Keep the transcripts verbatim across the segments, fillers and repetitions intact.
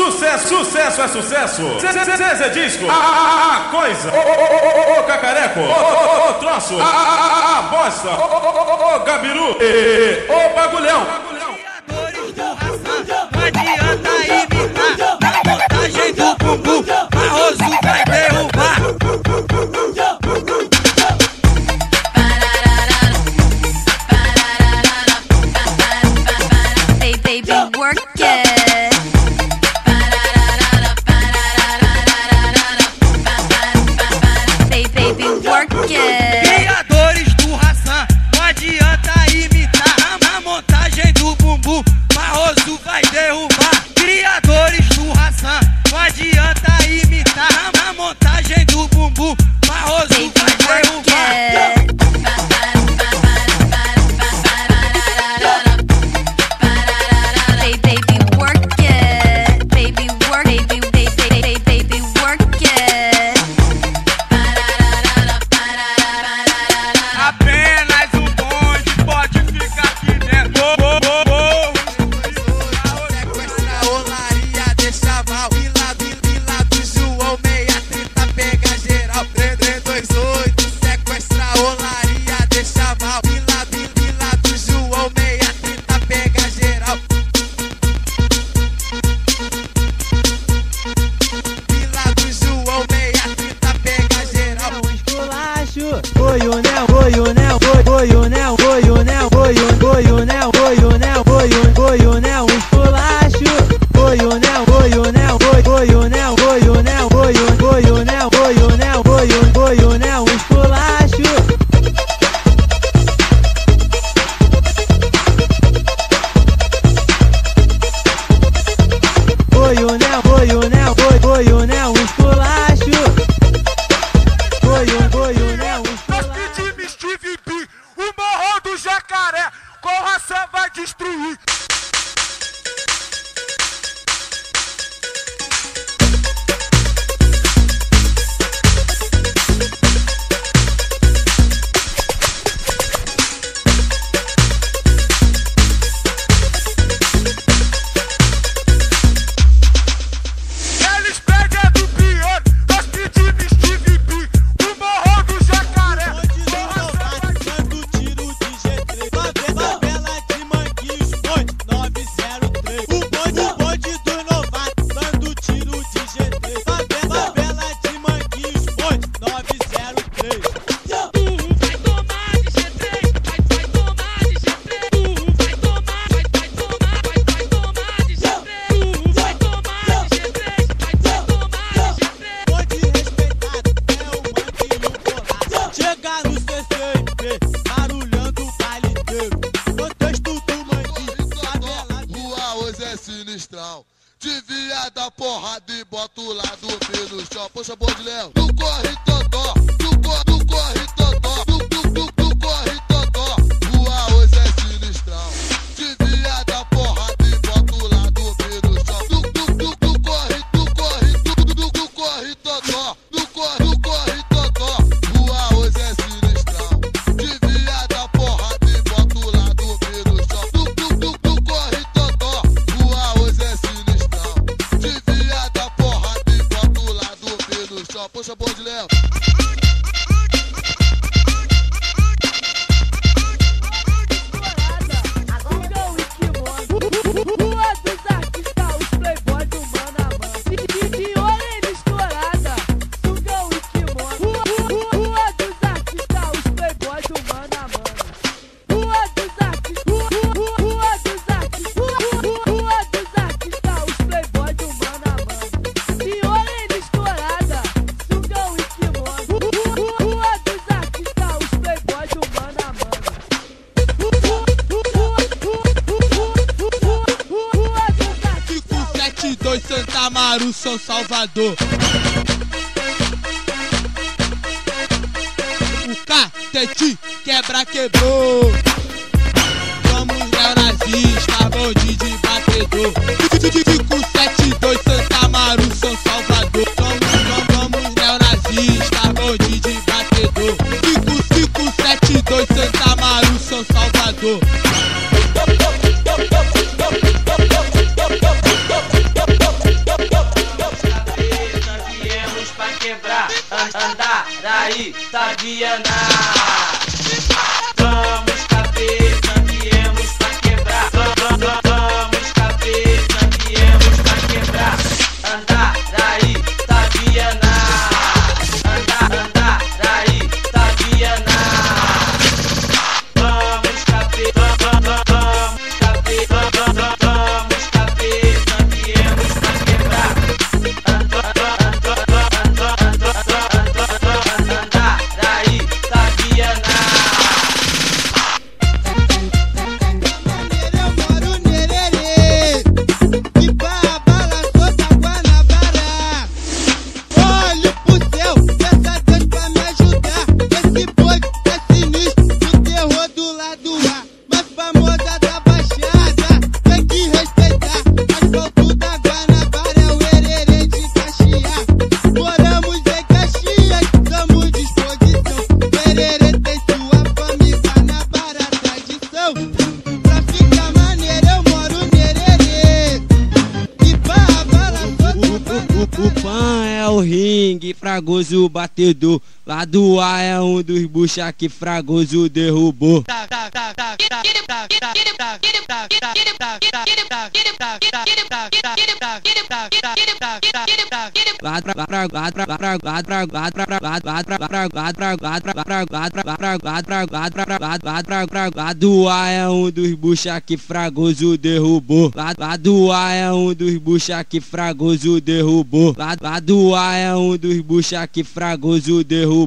Sucesso, sucesso é sucesso. Zezé Disco, a coisa. Ô cacareco, ô troço, a bosta, ô gabiru, ô bagulhão. Criadores do raça, não adianta imitar. Na montagem do bumbum, Barroso vai derrubar. Baby, work it. Criadores do raça, não adianta imitar. Na montagem do bumbum, Barroso vai derrubar. Criadores do raça, não adianta imitar. Na montagem do bumbum, Barroso vai derrubar. Devia dar porrada e bota o lado B no chão. Poxa, bonde, Léo. Tu corre, totó. Tu corre, tu corre, totó. Tu, tu, tu, tu corre, totó. O arroz é sinistrão. Devia dar porrada e bota o lado B no chão. Tu, tu, tu, tu corre, tu corre, tu, tu, tu, tu corre, totó. Tu corre, tu corre, totó. O arroz é sinistrão. Devia dar porrada e bota o lado B no chão. Tu, tu, tu, tu corre, totó. O arroz é sinistrão. Devia dar porrada e bota o lado B no chão. Poxa, bonde, Léo. Santa Amaro, São Salvador. O Catete quebra, quebrou. Somos neonazistas, bonde de batedor. cinco sete dois Santa Amaro, São Salvador. Somos, somos neonazistas, bonde de batedor. cinco sete dois Santa Amaro, São Salvador. no ringue, Fragoso batedor. Lá do A é um dos bucha que Fragoso derrubou. Lá do A é um dos bucha que Fragoso derrubou. Lá do A é um dos bucha que Fragoso derrubou. Lá do A é um dos bucha que Fragoso derrubou.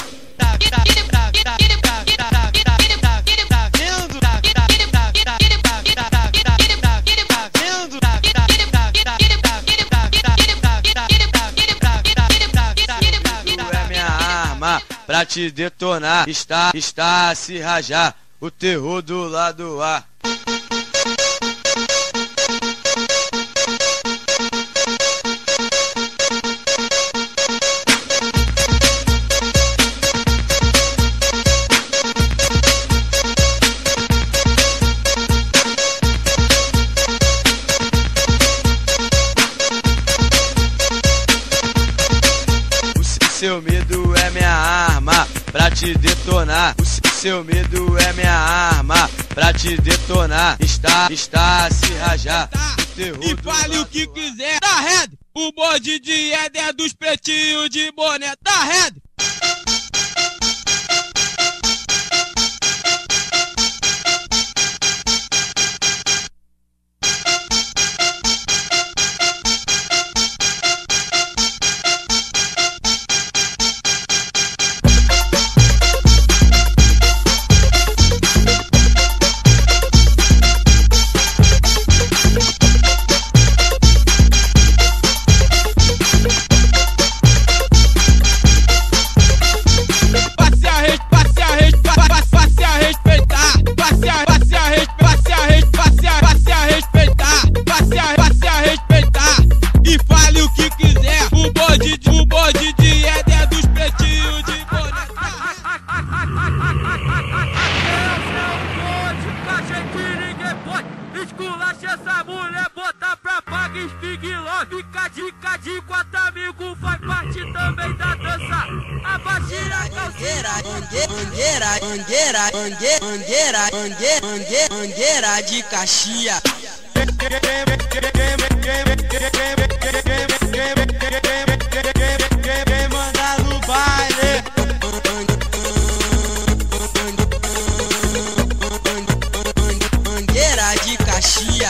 Pra te detonar, está, está a se rajar o terror do lado A. Seu medo é minha arma pra te detonar. O seu medo é minha arma pra te detonar. Está, está a se rajar o terror. E fale o que quiser. Tá red, o bode de Éder dos pretinhos de boné. Tá red. Esculacha essa mulher, bota pra paga, esfiguiló. Fica dica de quatro amigos, faz parte também da dança. Abaixa a calceira. Mangueira, mangueira, mangueira, mangueira, mangueira, mangueira, mangueira de Caxias. Quem manda no baile? Mangueira de Caxias.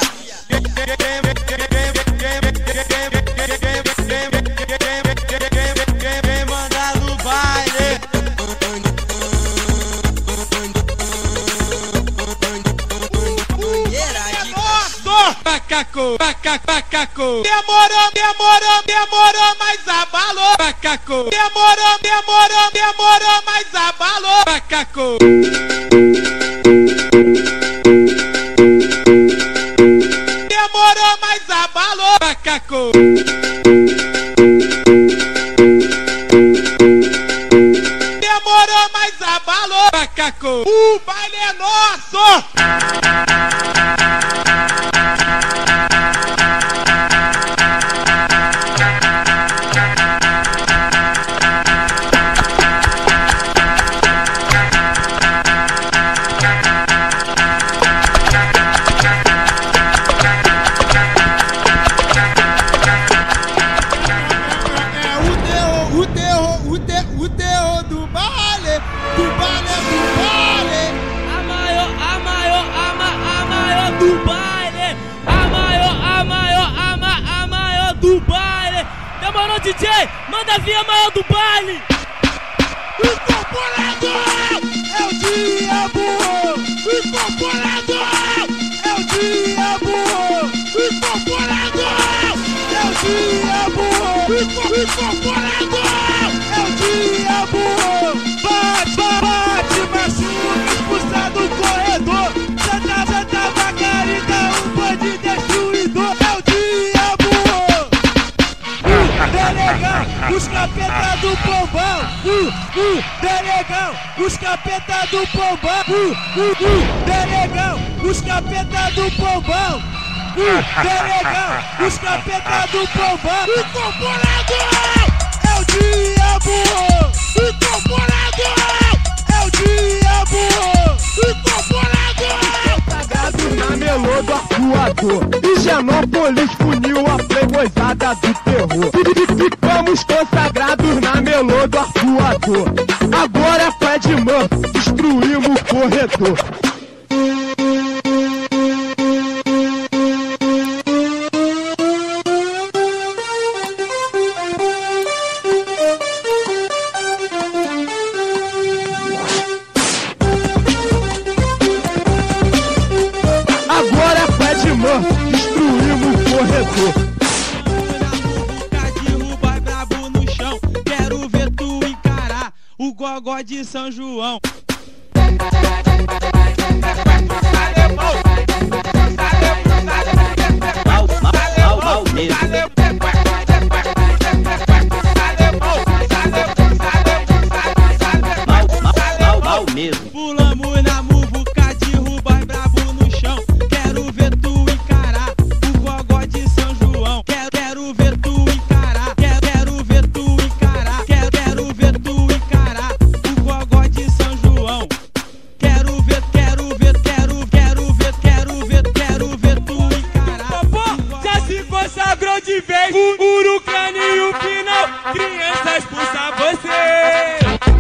Quem manda no baile? Macaco, macaco, macaco. Demorou, demorou, demorou, mas abalou. Macaco. Demorou, demorou, demorou, mas abalou. Macaco. Demorou, mas abalou. Macaco. Demorou, mas abalou. Macaco. O baile é nosso. D J, manda vir a maior do baile. Incorporador é o diabo. Incorporador é o diabo. Incorporador é o diabo. Incorporador é o diabo. Bate, bate, machuca, expulsa do corredor. Santa, Santa Margarida, um bande destruidor. É o diabo. Delegão, os capeta do pombão. Uh, uh, delegão, os capeta do pombão. Uh, uh, uh, delegão, os capeta do pombão. Uh, delegão, os capeta do pombão. Incorporador diabo, incorporado. É o diabo, incorporado. Sagrado na melô do arcoador. Higienópolis puniu a playboyzada do terror. Ficamos consagrados na melô do arcoador. Agora é pé de mão, destruímos o corredor. Agora é pé de mão, destruímos o corredor. Derruba brabo no chão, quero ver tu encarar o gogó de São João. Mal, mal, mal mesmo. Mal, mal, mal, mal mesmo. Pulamos na muvuca, derruba brabo no chão. Quero ver tu encarar o gogó de São João. Quero, quero ver tu encarar, quero, quero ver tu encarar, quero, quero ver tu encarar o gogó de São João. Quero ver, quero ver, quero, quero ver, quero ver, quero ver tu encarar. Popô, já se consagrou de vez, o urucano e o final, criança expulsa você.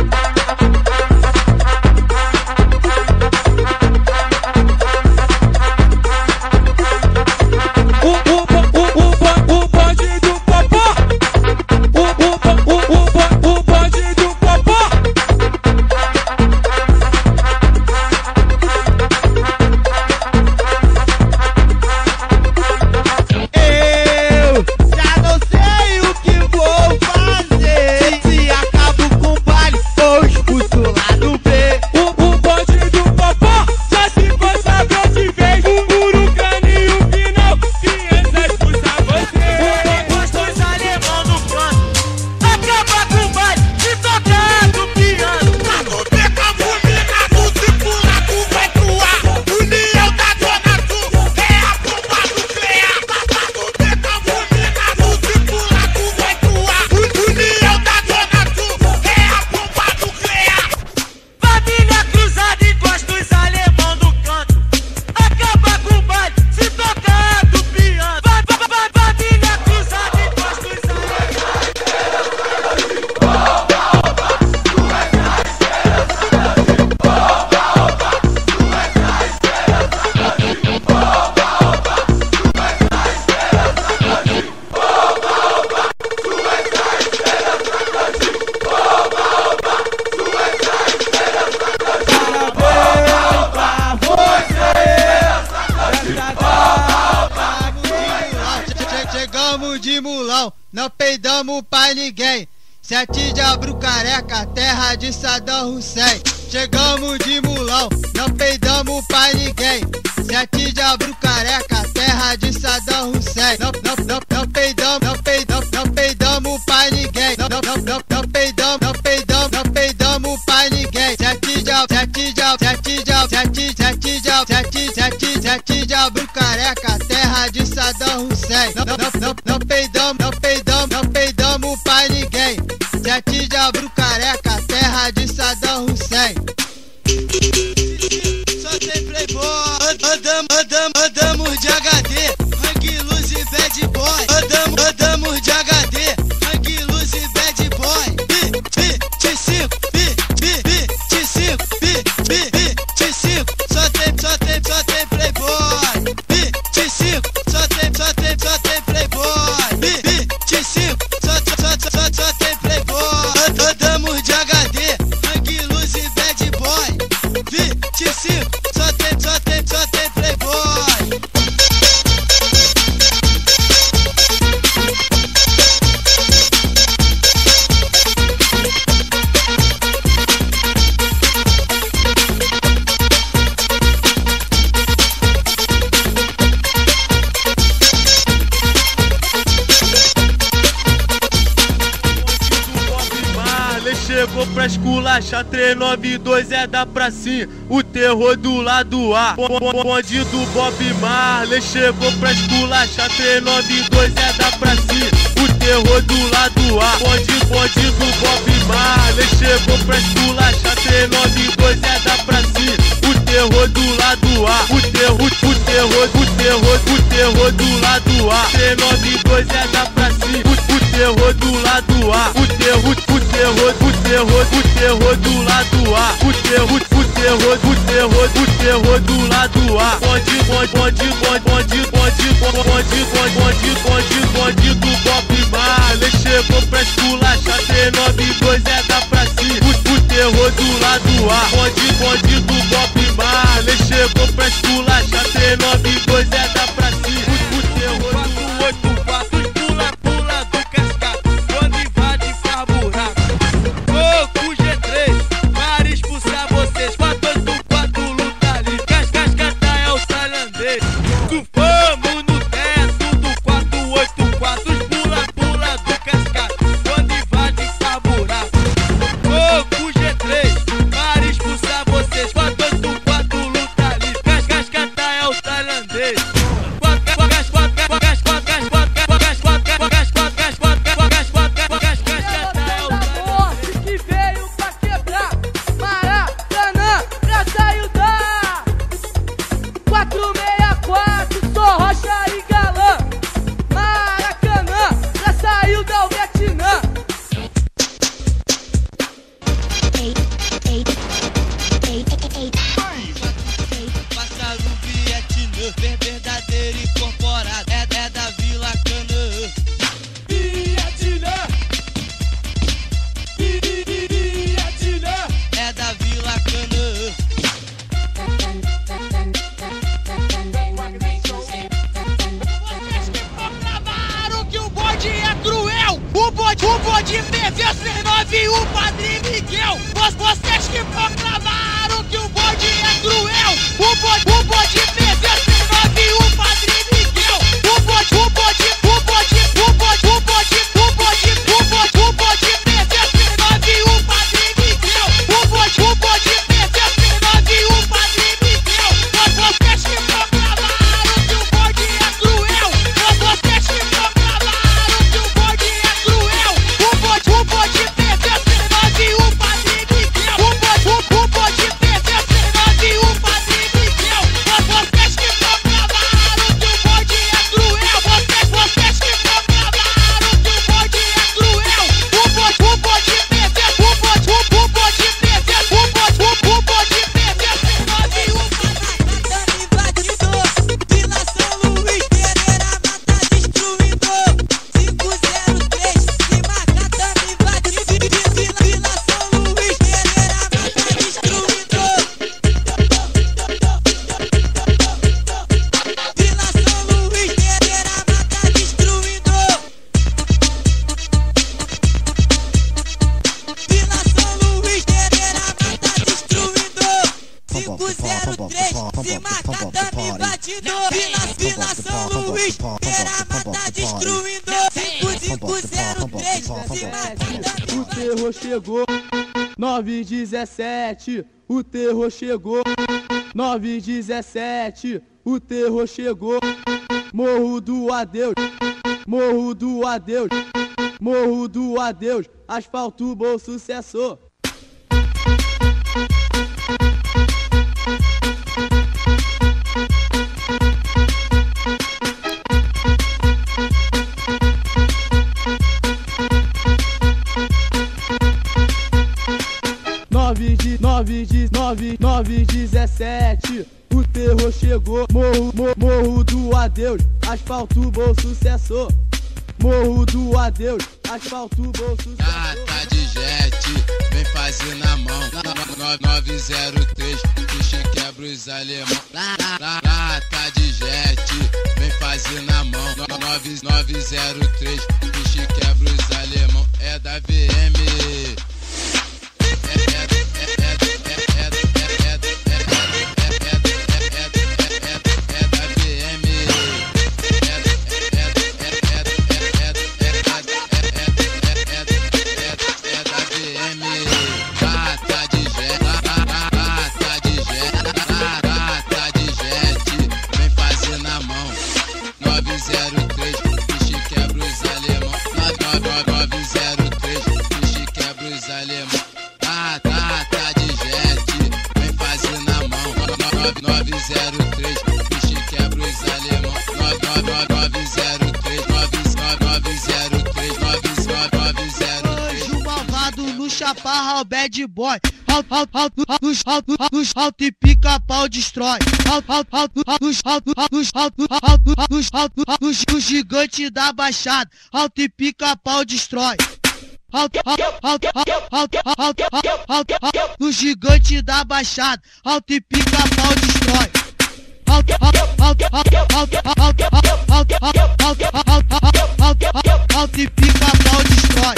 Chegamos de mulão, não peidamos pra ninguém. Sete de Abru Careca, terra de Saddam Hussein. Chegamos de mulão, não peidamos pra ninguém. Sete de Abru Careca, terra de Saddam Hussein. Não, não, não, não peidamos, não peidamos, não peidamos pra ninguém. Não, não, não, não, não peidamos, não peidamos, não peidamos pra ninguém. Sete de Abru, sete de Abru, sete de Abru, sete, sete de Abru, sete, sete, sete de Abru Careca, terra de Saddam Hussein. Não, não, não, não, não peidamos, não peidamos, não peidamos pra ninguém. Sete de Abru Careca, terra de Saddam Hussein. Só tem playboy. Andamos, andamos, andamos de H D, Hang Luz e Bad Boy. Andamos, andamos de H D, Hang Luz e Bad Boy. vinte e cinco, vinte e cinco, vinte e cinco. Só tem, só tem, só tem playboy. vinte e cinco, só tem, só tem, só tem playboy. vinte e cinco, só, só, só, só, só tem playboy. Andamos de H D, Hang Luz e Bad Boy. vinte e cinco, só tem, só tem, só tem playboy. Chegou pra esculachar, três nove dois é da pracinha, o terror do lado A. Bonde do Bob Marley chegou pra esculachar, três nove dois é da pracinha, o terror do lado A. Bonde, bonde do Bob Marley chegou pra esculachar. três nove dois é da pra si. O terror do lado A. O terror, o terror, o terror, o terror do lado A. três nove dois é da pra si. O, o terror do lado A. O terror, o terror, o terror, o terror do lado A. O terror, o terror, o terror, o terror do lado A. Bonde, bonde, bonde, bonde, bonde, bonde, bonde, bonde, bonde, bonde do Bob Marley chegou pra esculachar. três nove dois é da pra si. O, o terror do lado A. Bonde, bonde do Bob Marley chegou pra esculachar. três nove dois é da pra si. O, o terror do oito quatro pula, pula do cascata. Quando invade faz buraco. Louco G três, para expulsar vocês. quatro oito quatro luta ali. Cas, cascata é o tailandês. Tufamos no teto do quatro oito quatro. Pula, pula do cascata. Quando invade faz buraco. Louco G três, para expulsar vocês. quatro oito quatro luta ali. Cas, cascata é o tailandês. Que veio pra quebrar Maracanã, pra sair da quatro seis quatro, só Rocha e Galã. Maracanã, pra sair da Vietnã. Passa no Vietnã, verdadeiro incorporado. É, é da Vila Canaã. Vietnã, Vietnã. É da Vila Canaã. Proclamaram que o bode é cruel. O bode, o bode perdeu seis nove, o Padre Miguel. Vo- Vocês que proclamaram que o bode é cruel. O bode, o bode perdeu seis nove, o Padre Miguel. O bode, o bode, o bode, o bode, o bode, o bode, o bode, o bode perdeu seis nove, o Padre Miguel. O bode, o bode perdeu seis nove, o Padre Miguel. Vocês que proclamaram que o bode é cruel. Vocês que proclamaram que o bode é cruel. O bode, o bode perdeu seis nove, o Padre Miguel. O bode, o, o bode perdeu seis nove, o Padre Miguel. Vocês que proclamaram que o bode é cruel. Vocês, vocês que proclamaram que o bode é cruel. O bode, o bode perdeu, o bode, o, o bode perdeu, o bode, o, o bode perdeu seis nove, o Padre invadidor. Vila São Luís, Pereira mata destruidor. cinco zero três, se marca também invadidor. Vila São Luís, Pereira mata destruidor. Vila São Luís, Pereira mata destruidor. Vila São Luís, Pereira mata destruidor. cinco zero três, se marca também invadidor. Vila, Vila São Luís, Pereira mata destruidor. cinco zero três, se marca também. O terror chegou, nove dezessete. O terror chegou, nove dezessete. O terror chegou. Morro do adeus, morro do adeus, morro do adeus. Asfalto, bom sucesso. Nove de nove de nove nove dezessete. O terror chegou. Morro, mo, morro do adeus. Asfalto, bom sucesso. Morro do adeus. Asfalto, bom sucesso. Lata de jet, vem fazer na mão. nove zero três, puxa e quebra os alemão. Lata de jet, vem fazer na mão. nove zero três, puxa e quebra os alemão. É da V M. nove zero três, puxa e quebra os alemão. chaparra, o bad boy. Alto, alto, alto, alto, alto, alto, alto e pica-pau destrói. Alto, alto, alto, alto, alto, alto, alto, alto, alto, alto, o gigante da baixada. Alto e pica-pau destrói. Alto, alto, alto, alto, alto, alto, alto, o gigante da baixada. Alto e pica-pau destrói. Alto, alto, alto, alto, alto, alto, alto, alto, alto, alto, alto e pica-pau destrói.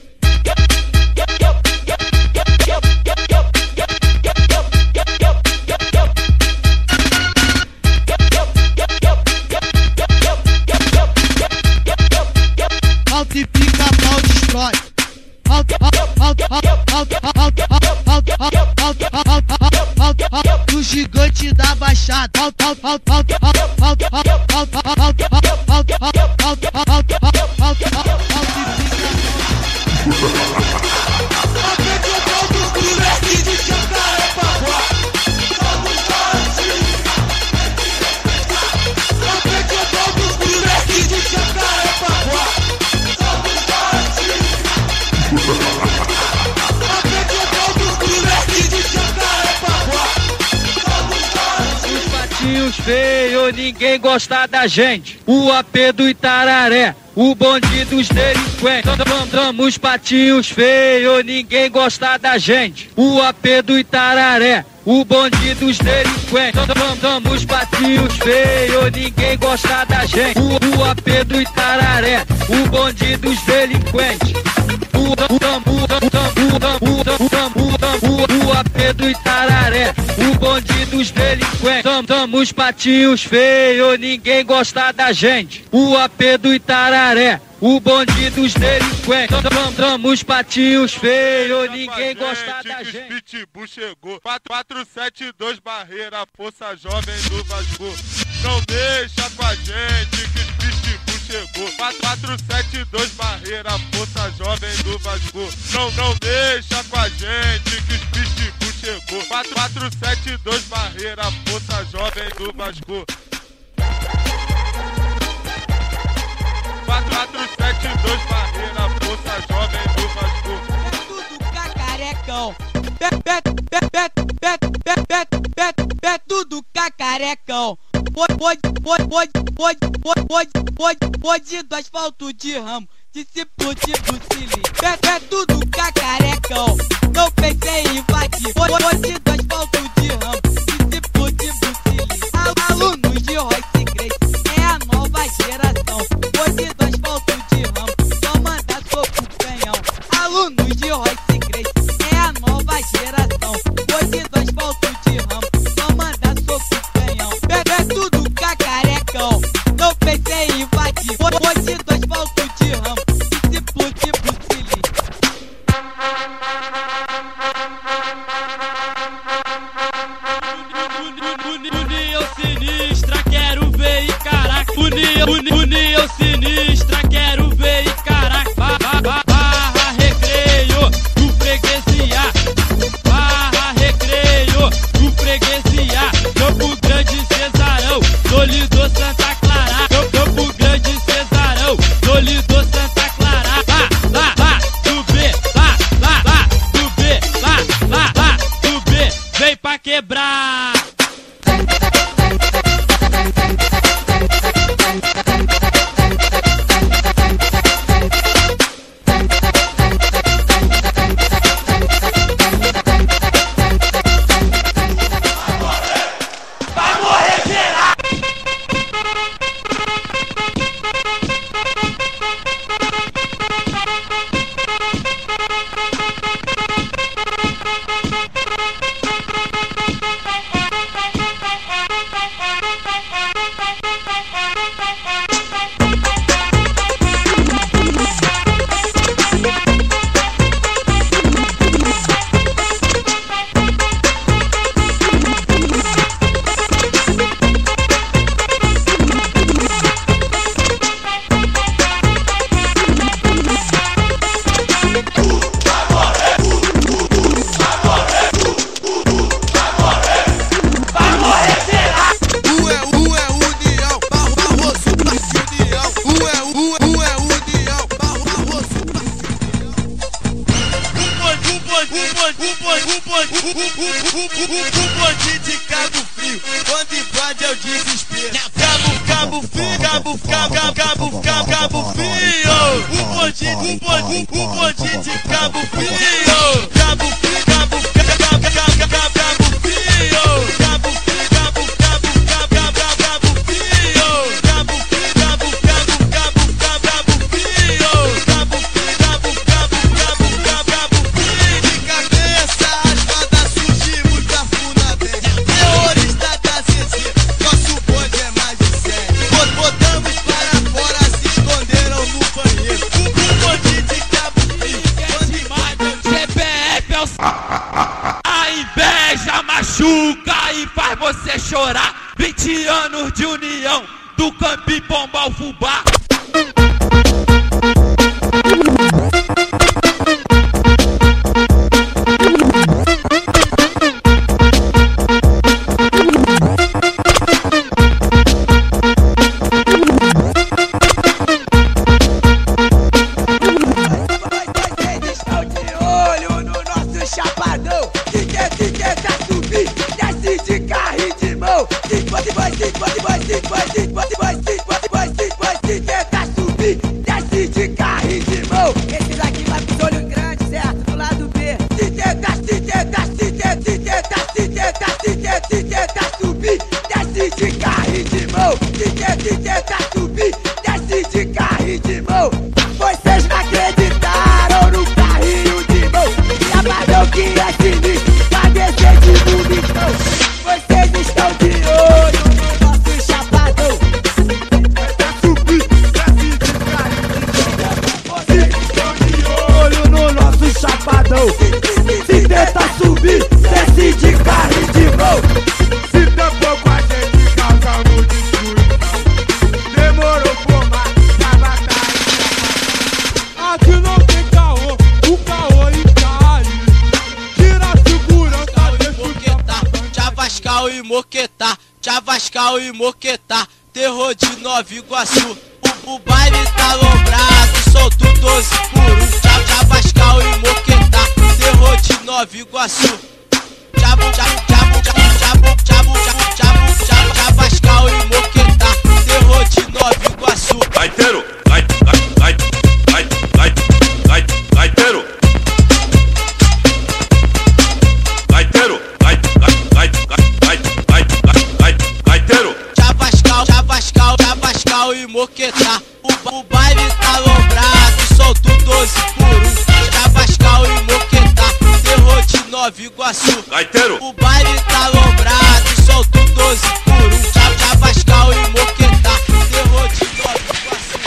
Alto e pica-pau destrói. Alto, alto, alto, alto, alto, alto, alto, alto, alto, o gigante da baixada. Alto, alto, alto, alto, alto, alto, alto, alto, alto, alto, alto, alto, alto, alto e pica-pau. Feio, ninguém gosta da gente. O A P do Itararé, o bonde dos delinquentes. Damos patinhos feios, ninguém gosta da gente. O A P do Itararé, o bonde dos delinquentes. Damos patinhos feios, ninguém gosta da gente. O, o A P do Itararé, o bonde dos delinquentes. O, o A P do Itararé, o bonde dos delinquentes. Damos patinhos feios, ninguém gosta da gente. O A P do Itararé, o bonde dos delinquentes. Damos patinhos feios, ninguém gosta da gente. Pitbull chegou, quatro sete dois barreira, força jovem do Vasco. Não deixa com a gente que os Pitbull chegou. quatro sete dois barreira, força jovem do Vasco. Não, não deixa com a gente que os Pitbull chegou. quatro sete dois barreira, força jovem do Vasco. quatro sete dois barreira, força jovem do Vasco. É tudo cacarecão. Pé, pé, pé, pé, pé, pé, pé, pé, pé, tudo cacarecão. Pode, pode, pode, pode, pode, pode, pode, pode, pode do asfalto de ramo. Discípulo de Brucili. Pé, pé, tudo cacarecão. Não pensei em invadir. Pode, pode do asfalto de ramo. Discípulo de Brucili. Alunos de Royce Grace. É a nova geração. Pode do asfalto de ramo. Só manda soco canhão. Alunos de Royce Grace. É a nova geração. Pode do asfalto de ramo. Só manda soco canhão. Pé, pé, tudo cacarecão. Não pensei em invadir. Pode do asfalto de ramo. Discípulo de Brucili. União sinistra, quero ver e caraca. União sinistra, quero ver e caraca. Barra recreio, do freguesia. Barra recreio, do freguesia. Campo Grande, Cesarão, Solidor, Santa Clara. Campo Grande, Cesarão, Solidor, Santa Clara. Lá, lá, lá, do B, lá, lá, lá, do B, lá, lá, lá, do B. Vem pra quebrar. cabo, cabo, cabo, cabo, cabo frio. O bonde, o bonde, o bonde de cabo frio. Cabo frio, cabo, cabo, cabo, cabo, cabo frio. Cabo frio, cabo, cabo, cabo, cabo, cabo frio. Cabo frio, cabo, cabo, cabo, cabo, cabo frio. Cabo frio, cabo, cabo, cabo, cabo, cabo frio. De cabeça as rodas surgimos da Funabem. Terrorista da C C, nosso bonde é mais de cem. Botamos para fora, se esconderam no banheiro. O bonde de cabo frio, bonde mais C P F é o... A inveja machuca e faz você chorar. Vinte anos de união do Campi Pombal Fubá. Vocês não acreditaram no carrinho de mão. Trabalhou que é sinistro, pra descer de bonitão. Vocês estão de olho no nosso chapadão. Pra subir, desce de carrinho de mão. Vocês estão de olho no nosso chapadão. Se tenta subir, desce de carrinho de mão. Se tampou com a gente, causamos destruição. Demorou por mais. Aqui não tem caô, o caô e cai. Tira a segurança, deixa o moquetar. Chavascal e moquetar, Chavascal e moquetar. Terror de Nova Iguaçu. O, o baile tá lombrado, solto doze por um. Chavascal e moquetar. Terror de Nova Iguaçu. Chavo, chavo, chavo, chavo, chavo, chavo, chavo, chavo, Chavascal e moquetar. Terror de Nova Iguaçu. Gaiteiro, gai, gai, gai, gai, gai, gai, gaiteiro. Gaiteiro, gai, gai, gai, gai, gai, gai, gai, gaiteiro. Chavascal, Chavascal, Chavascal e moquetar. O, o baile tá lombrado, solto doze por um. Chavascal e moquetar. Terror de Nova Iguaçu. Gaiteiro. O baile tá lombrado, solto doze por um. Chavascal e moquetar. Terror de Nova Iguaçu.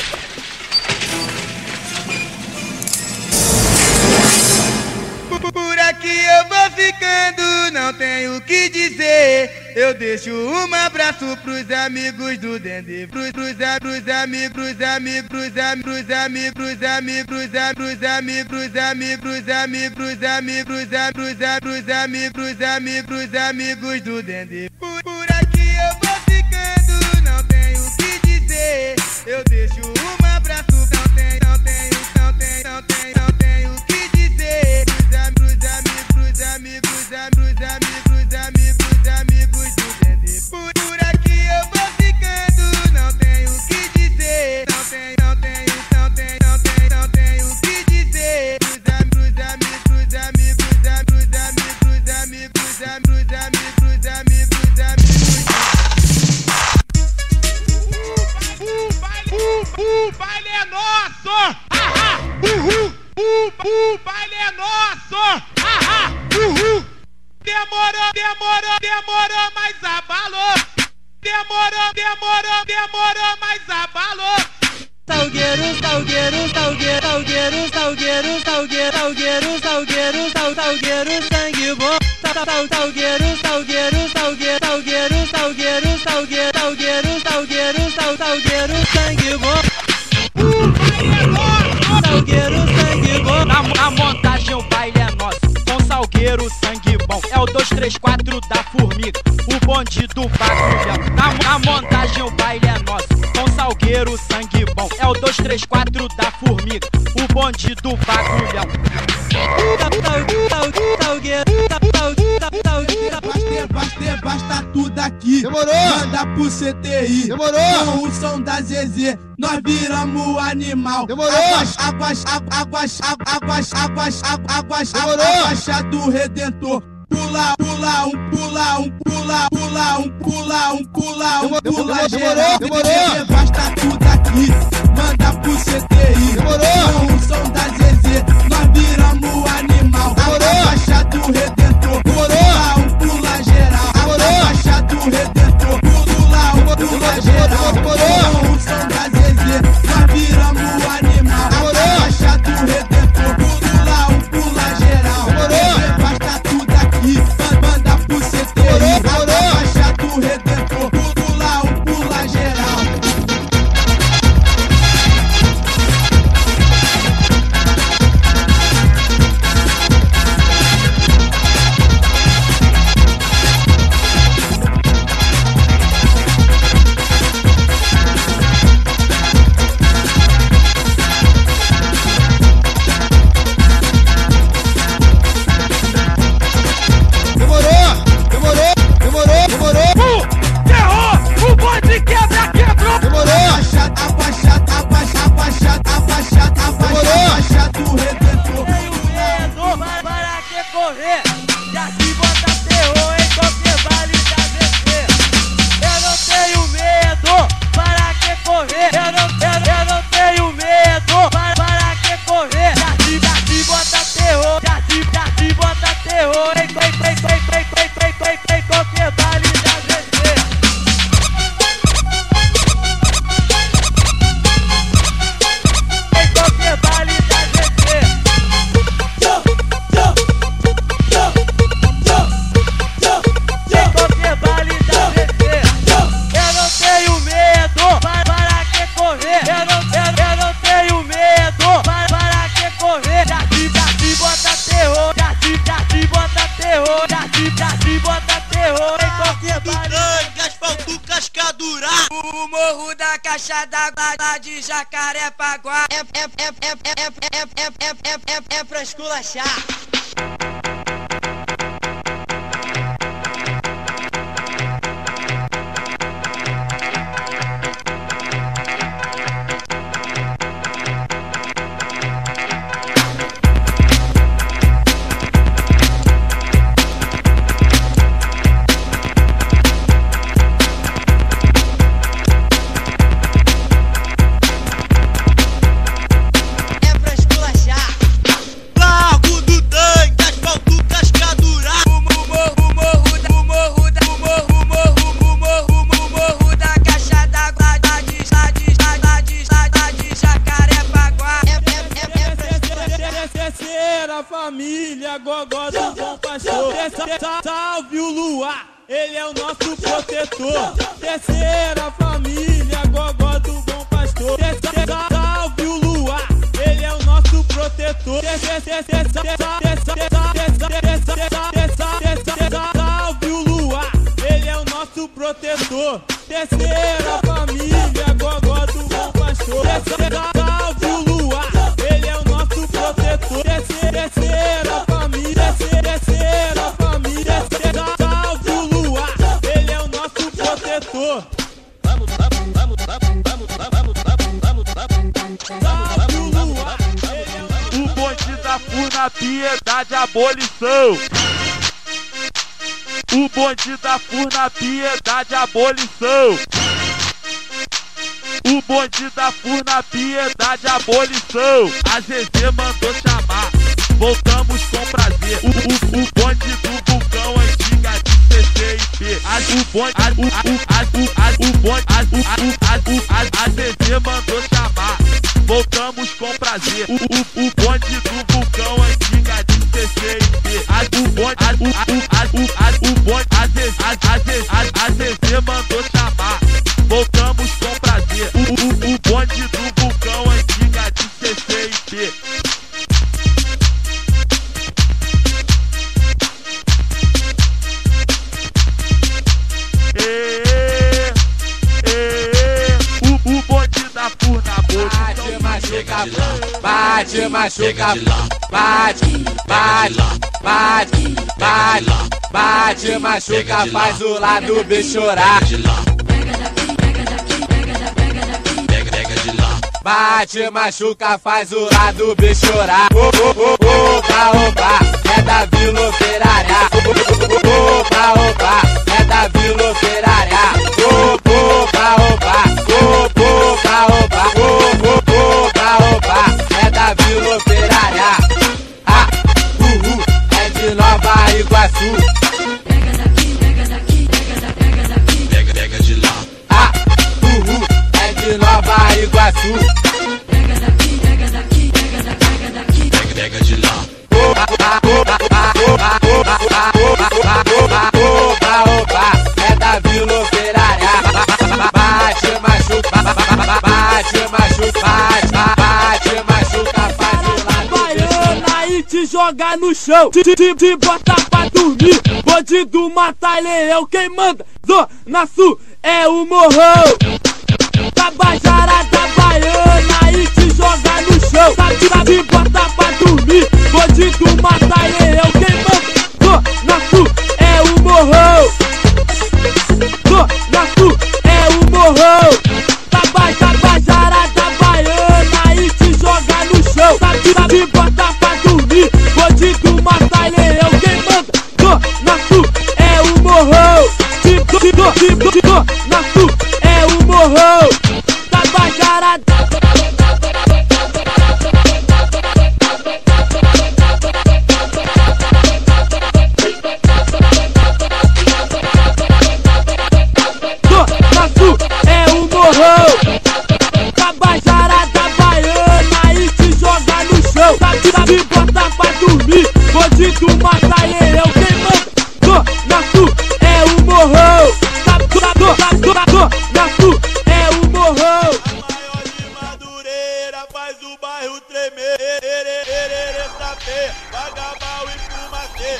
Por aqui eu vou ficando, não tenho o que dizer. Eu deixo um abraço pros amigos do Dendê. Pros, pros, pros amigos, pros amigos, pros amigos, pros amigos, pros amigos, pros amigos, pros amigos, pros amigos, pros amigos, pros amigos, pros amigos, pros amigos, pros amigos do Dendê. Por, por aqui eu vou ficando, não tenho o que dizer. Eu deixo um abraço, não tenho, não tenho, não tenho, não tenho, não tenho o que dizer. Pros amigos, pros amigos, pros amigos, pros amigos, pros amigos, pros amigos do Dendê. Por, por aqui eu vou ficando, não tenho o que dizer. Não tenho, não tenho, não tenho, não tenho, não tenho o que dizer. Pros amigos, pros amigos, pros amigos, pros amigos, pros amigos, pros amigos, pros amigos, pros amigos, pros amigos. O baile é nosso! Ahá! Uhul! O, o baile é nosso! Ahá! Uhul! Demorou, demorou, demorou, mas abalou! Demorou, demorou, demorou, mas abalou! Salgueiro, salgueiro, salgueiro, salgueiro, salgueiro, salgueiro, salgueiro, salgueiro, sal, salgueiro, sangue bom. Sal, sal, salgueiro, salgueiro, salgueiro, salgueiro, salgueiro, salgueiro, salgueiro, salgueiro, sal, salgueiro, sangue bom. Salgueiro, sangue bom. Na, na montagem o baile é nosso, com salgueiro, sangue bom. É o dois, três, quatro da formiga, o bonde do bagulhão. Na, na montagem o baile é nosso, com salgueiro, sangue bom. É o dois, três, quatro da formiga, o bonde do bagulhão. Salgueiro, salgueiro, salgueiro, salgueiro, basta, basta, basta. reposta tudo aqui. Demorou. Manda pro C T I. Demorou. Com o som da Zezé, nós viramos animal. Demorou. Águas, águas, águas, águas, águas, águas, águas do Redentor. Pula, pula, um, pula, um, pula, pula, um, pula, um, pula, um, pula, geral. Reposta tudo aqui. Manda pro C T I. Demorou. Com o som da Zezé, nós viramos animal. Água do Redentor. Pula, um, pula, geral. Água do Redentor. Pula, um, pula, geral. Com o som da Zezé, nós viramos animal. Água do Redentor. Pula, um, pula, geral. Reposta tudo aqui. Manda pro C T I. Água do Redentor. Pula, um, pula, geral. O morro da caixa d'água de Jacarepaguá é, é, é, é, é, é, é, é, é, é, é, é pra esculachar. Família Gogó do Bom Pastor. Salve o Luar, ele é o nosso protetor. Terceira família Gogó do Bom Pastor. Salve o Luar, ele é o nosso protetor. Salve o Luar, ele é o nosso protetor. Terceira família Gogó do Bom Pastor. Salve o Luar, ele é o nosso protetor. Terceira família, terceira família, salve o Luar, ele é o nosso protetor. Vamos, vamos, vamos, vamos, vamos, vamos, vamos, vamos, salve o Luar, ele é o nosso o bonde da Furna Piedade, abolição. O bonde da Furna Piedade, abolição. O bonde da Furna Piedade, abolição. A Zezé mandou chamar, voltamos com prazer. O, o, o bonde do vulcão, antiga de C C I P. A, o bonde, a, o, a, a, a, o bonde, a, a, a, a, a Zezé mandou chamar, voltamos com prazer. O, o, o bonde do vulcão, antiga de C C I P. A, o bonde, a, o, a, a, a, o bonde, a Zezé, a, a, a, a Zezé mandou chamar, voltamos com prazer. O, o, o bonde do vulcão, antiga de C C I P. E, e, o, o bonde da Furna, bate, machuca, bate, machuca, bate, bate, bate, bate, Bate, machuca, faz o lado B chorar. Bate, machuca, faz o lado B chorar. Opa, opa, é da Vila Operária. Opa, opa, é da Vila Operária. Opa, opa, opa, opa, opa, opa, é da Vila Operária. Ah, uhul, é de Nova Iguaçu. Pega daqui, pega daqui, pega daqui, pega daqui. Pega, pega de lá. Ah, uhul, é de Nova Iguaçu. Pega daqui, pega daqui, pega daqui, pega daqui. Pega, pega de lá. Opa, opa, opa, é da Vila Operária. Bate, machuca, bate, machuca, bate, bate, machuca, faz o lado Baiana e te joga no chão, te, te, te bota pra dormir. Bandido mata leão, quem manda Zona Sul é o morrão. Tabajara da Baiana e te joga no chão, te bota pra dormir. Bandido mata leão, quem manda Zona Sul é o morrão. Zona Sul é o morrão. Tabajara da Baiana e te joga no chão, te bota pra dormir. Bandido mata leão, quem manda Zona Sul é o morrão. Zona Sul é o morrão. Tabajara da Zona Sul é o morrão. Tabajara da Baiana e te joga no chão, te bota pra dormir. Bandido mata leão, quem manda Zona Sul é o morrão. Zona Sul é o morrão. A maior de Madureira faz o bairro tremer. Sapê, Vagabal e Fumacê.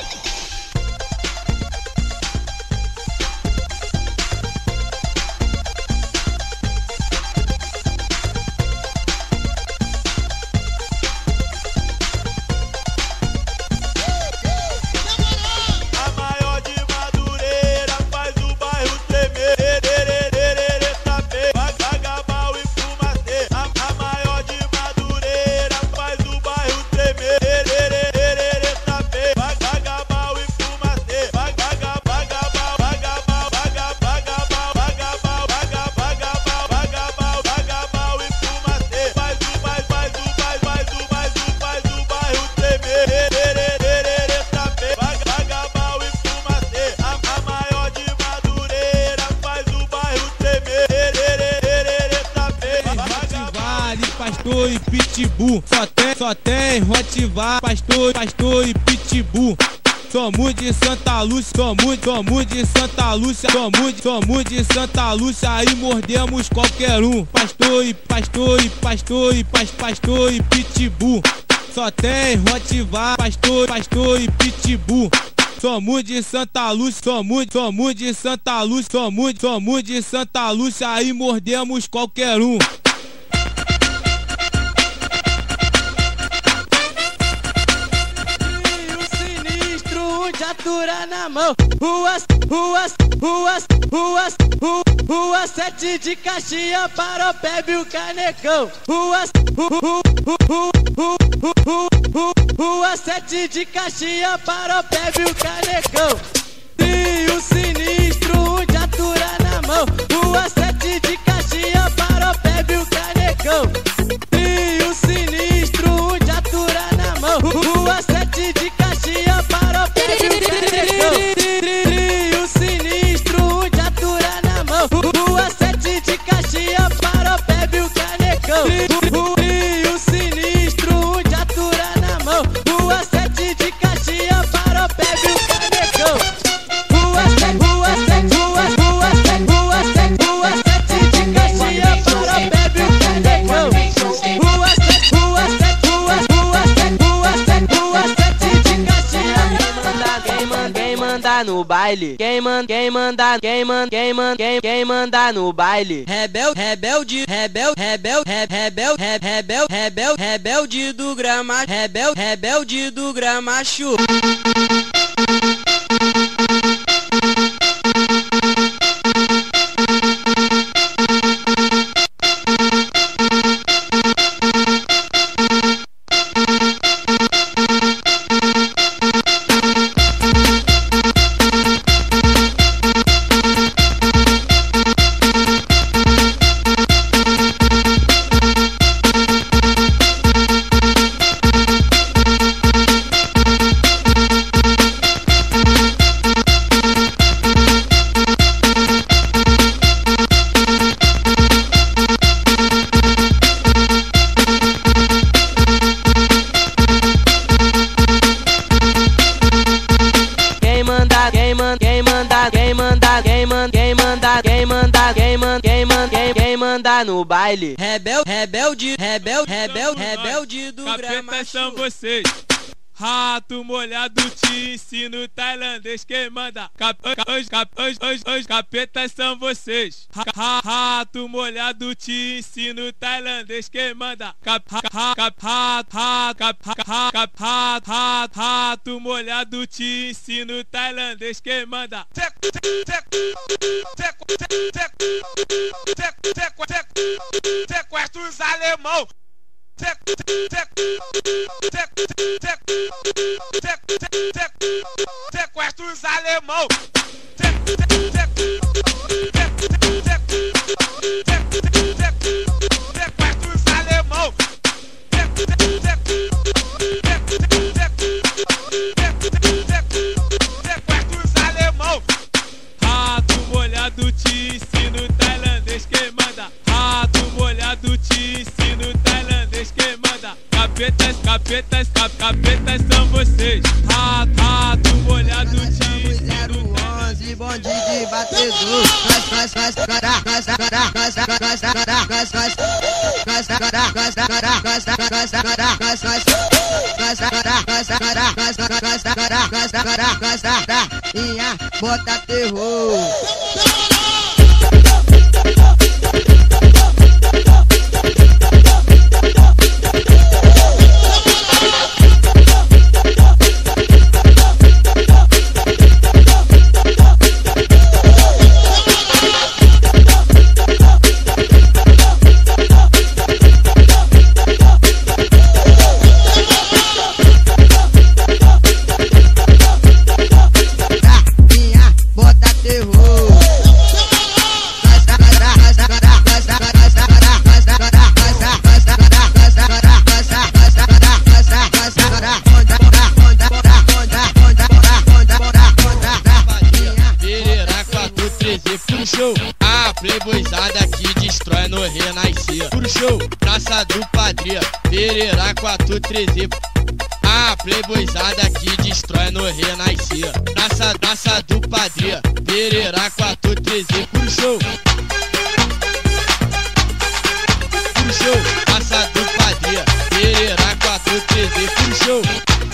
A maior de Madureira faz o bairro tremer. Sapê, Vagabal e Fumacê. A, a maior de Madureira faz o bairro tremer. Sapê, Vagabal e Fumacê. Vagabal, vagabal, vagabal, vagabal, vagabal, vagabal, vagabal, vagabal e Fumacê. Faz o, faz, faz o, faz, faz o, faz o, faz o bairro tremer. Sapê, Vagabal e Fumacê. A, a maior de Madureira faz o bairro tremer. Sapê, Vale, pastor e pitbull. Só tem, só tem Rottweiler, pastor, pastor e pitbull. Somos de Santa Lúcia, somos, somos de Santa Lúcia, somos, somos de Santa Lúcia, aí mordemos qualquer um. Pastor e pastor e pastor e pas, pastor e pitbull. Só tem Rottweiler, pastor, pastor e pitbull. Somos de Santa Lúcia, somos, somos de Santa Lúcia, somos, somos de Santa Lúcia, aí mordemos qualquer um. Atura na mão, ruas, ruas, ruas, ruas, ru, rua sete de Caxias, Paropeba e o Canecão. Ruas, ru, ru, ru, ru, ru, ru, ru, rua sete de Caxias, Paropeba e o Canecão. Trio sinistro, um de atura na mão, rua sete de Caxias, Paropeba e o Canecão. Trio sinistro, um de atura na mão, rua sete de Caxias, Paropeba e o Canecão. Trio sinistro, um de atura na mão, rua sete de Caxias, Paropeba e o Canecão. Trio sinistro, um de atura na mão, rua sete de Caxias, Paropeba e o Canecão. Rua sete, rua sete, rua, rua sete, rua sete, rua sete de Caxias, Paropeba e o Canecão. Rua sete, rua sete, rua, rua sete, rua sete, rua sete de Caxias. Quem manda, quem manda no baile? Quem manda, quem manda, quem manda, quem manda, quem, quem manda no baile? Rebel, rebelde, rebel, rebel, rebel, rebel, rebel, rebelde do grama, rebel, rebelde do gramacho. tá no baile. Rebel, rebelde, rebel, rebel, rebelde do grama. Capetas são vocês. Rato molhado te ensino tailandês quem manda. Cap, hoje, cap, hoje, hoje, hoje, capetas são vocês. Ha, rato molhado te ensino tailandês quem manda. Cap, ha, cap, ha, ha, cap, ha, cap, ha, ha, rato molhado te ensino tailandês quem manda. Sequestra os alemão. Sequestra os alemão. Sequestra os alemão. Sequestra os alemão. Rato molhado te ensino tailandês quem manda. Rato molhado te ensino tailandês quem manda. Capetas, capetas, cap, capetas são vocês. Rato, rato molhado te ensino onze, bonde de batedor. Nós, nós, nós, nós, nós, nós, nós, nós, nós, nós, nós, nós, bota terror. A playboyzada que destrói no Renascer. Pro show, Praça do Padre, Pereira quatro treze. A playboyzada que destrói no Renascer. Praça, Praça do Padre, Pereira quatro treze. Pro show, pro show, Praça do Padre, Pereira quatro treze. Pro show,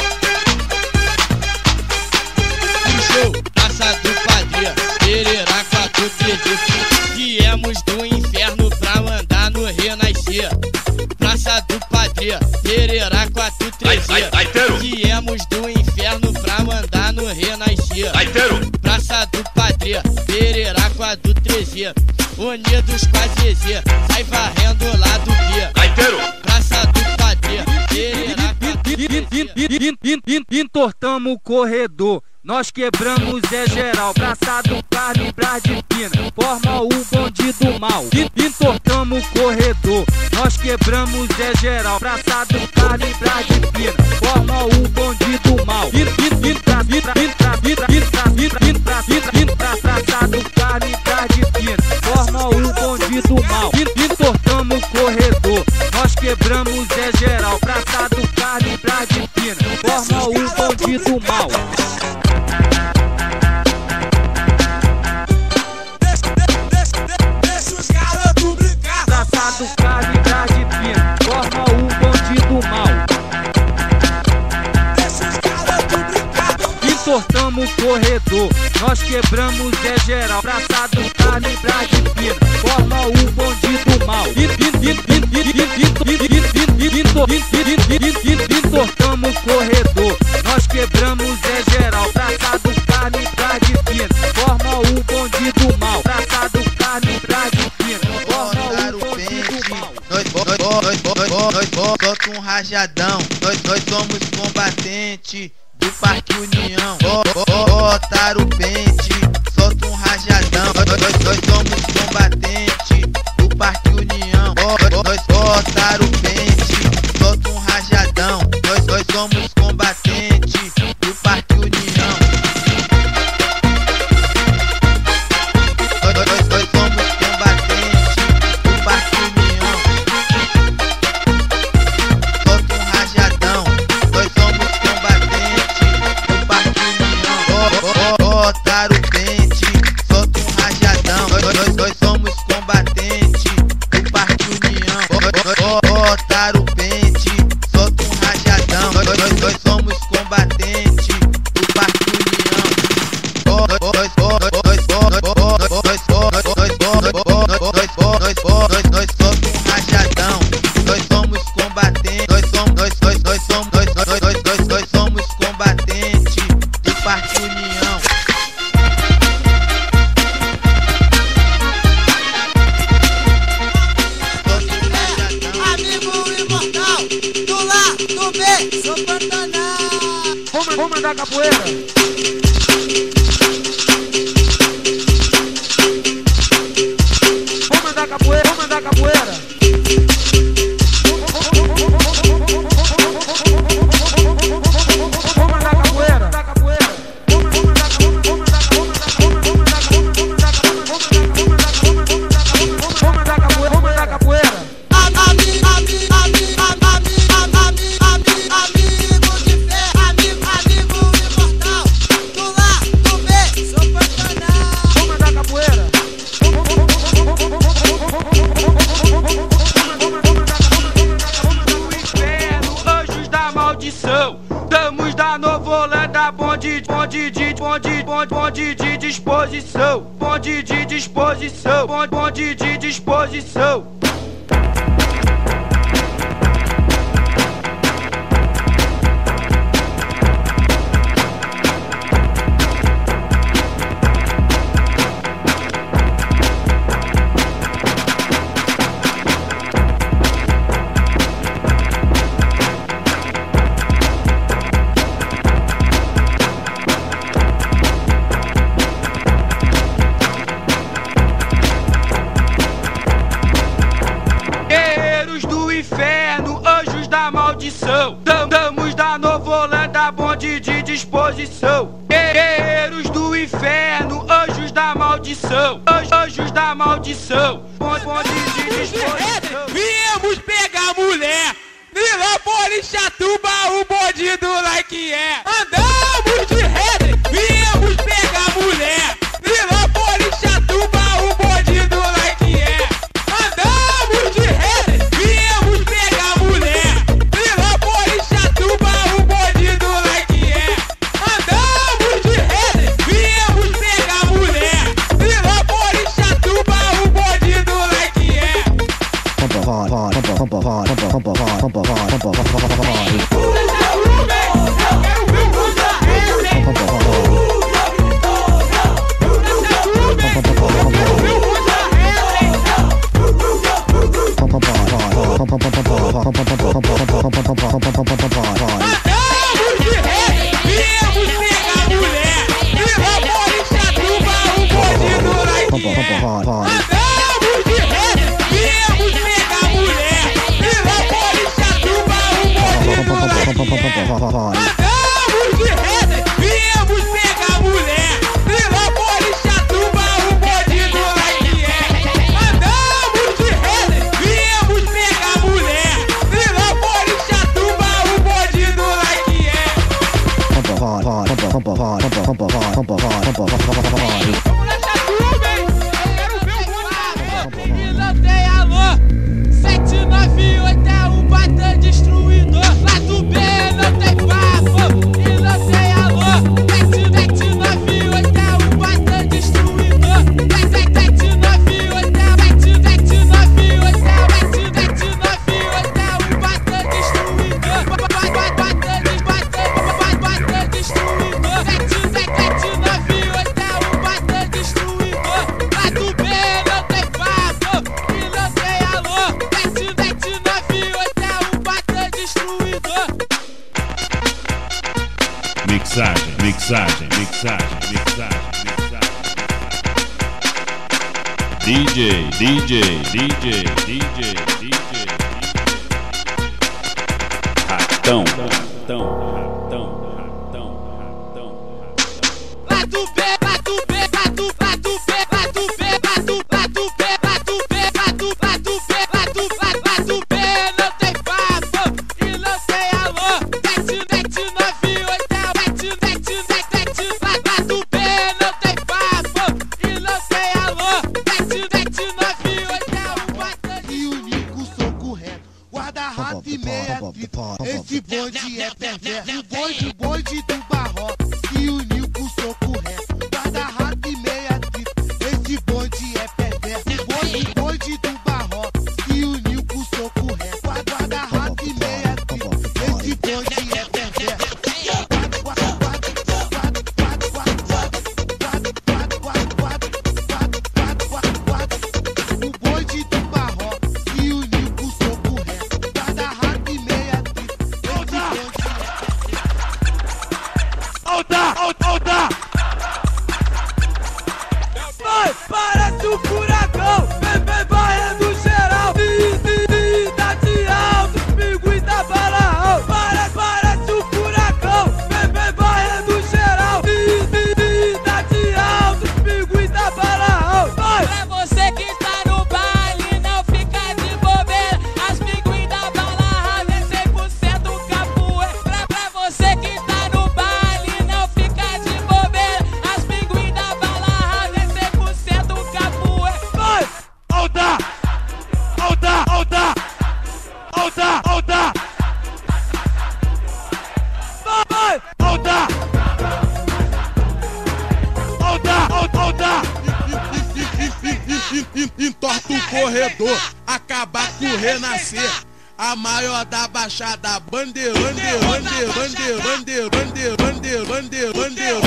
pro show, Praça do Padre, Pereira quatro treze. Viemos do inferno pra mandar no Renascer. Praça do Padre, Pereira quatro treze. Viemos do inferno pra mandar no Renascer. Praça do Padre, Pereira quatro treze. Unidos com a Zezé, sai varrendo lá do P. Praça do Padre, Pereira quatro treze. Entortamos o corredor, nós quebramos é geral. Praça do Carne, Brás de Pina, forma o bonde do mal. Entortamos o corredor, nós quebramos é geral. Praça do Carne, Brás de Pina, forma o bonde do mal. Praça do Carne, Brás de Pina, forma o bonde do mal. Entortamos o corredor, nós quebramos é geral. Praça do Carne, Brás de Pina, forma o bonde do mal. Praça do Carne, Brás de Pina, forma o bonde do mal. Entortamos o corredor, nós quebramos é geral. Praça do Carne, Brás de Pina, forma o bonde do mal. Entortamos o corredor, nós quebramos é geral. Praça do Carne, Brás de Pina, forma o bonde do mal. Praça do Carne, Brás de Pina, forma o bonde do mal. Nós, nós, nós, nós, nós, solta um rajadão. Nós, nós somos combatente do Parque União. Botar o pente, solta um rajadão. Nós, nós, nós somos combatente do Parque União. Nós, botar o pente, solta um rajadão. Nós, nós somos combatente do Parque União. Nós, nós, nós somos combatente do Parque União. Solta um rajadão. Nós somos combatente do Parque União. Botar o pente, solta um rajadão. Nós, nós, nós somos combatente do Parque vou mandar capoeira. Vou mandar capoeira, vou mandar capoeira. Estamos da Novolândia, bonde, bonde de, bonde, bonde, bonde de disposição, bonde de disposição, bonde, bonde de disposição. Estamos da Novolândia, bonde de disposição. Guerreiros do inferno, anjos da maldição, anjos da maldição, bonde de disposição. Viemos pegar mulher, Nilópolis, Chatuba, o bonde do like é. Andamos de redre, viemos pegar mulher, Nilópolis, Chatuba, o bonde do like é. Andamos de redre, viemos pegar mulher, Nilópolis, Chatuba, o bonde do like é. Andamos de redre, viemos pegar mulher, Nilópolis, Chatuba, o bonde do like é. Mixagem, mixagem, mixagem, mixagem, mixagem. D J, D J, D J, D J, D J. Ratão, ratão, ratão, ratão, ratão. Lado B, lado B, lado, lado B, lado B, lado, lado B, lado B, lado, lado B, lado, lado B, não tem papo e não tem alô. Sete, sete, nove, oito, sete, sete, sete, lado B, não tem papo e não tem alô. Sete, sete, nove, oito, quatro. E o Nico, soco reto, guarda-rato e meia fita. Esse bonde é perverso, o bonde, o bonde do barroco. E o Nico, soco reto, guarda-rato e meia fita. Esse bonde é perverso, o bonde, o bonde do barroco. E o Nico, soco reto, guarda-rato e meia fita. Esse bonde é perverso. O bonde do barroco e o Nico, soco reto, guarda-rato e meia fita. Esse bonde é corredor, acabar com o renascer. A maior da baixada, bandeira, bandeira, bandeira, bandeira, bandeira, bandeira, bandeira, bandeira, bandeira,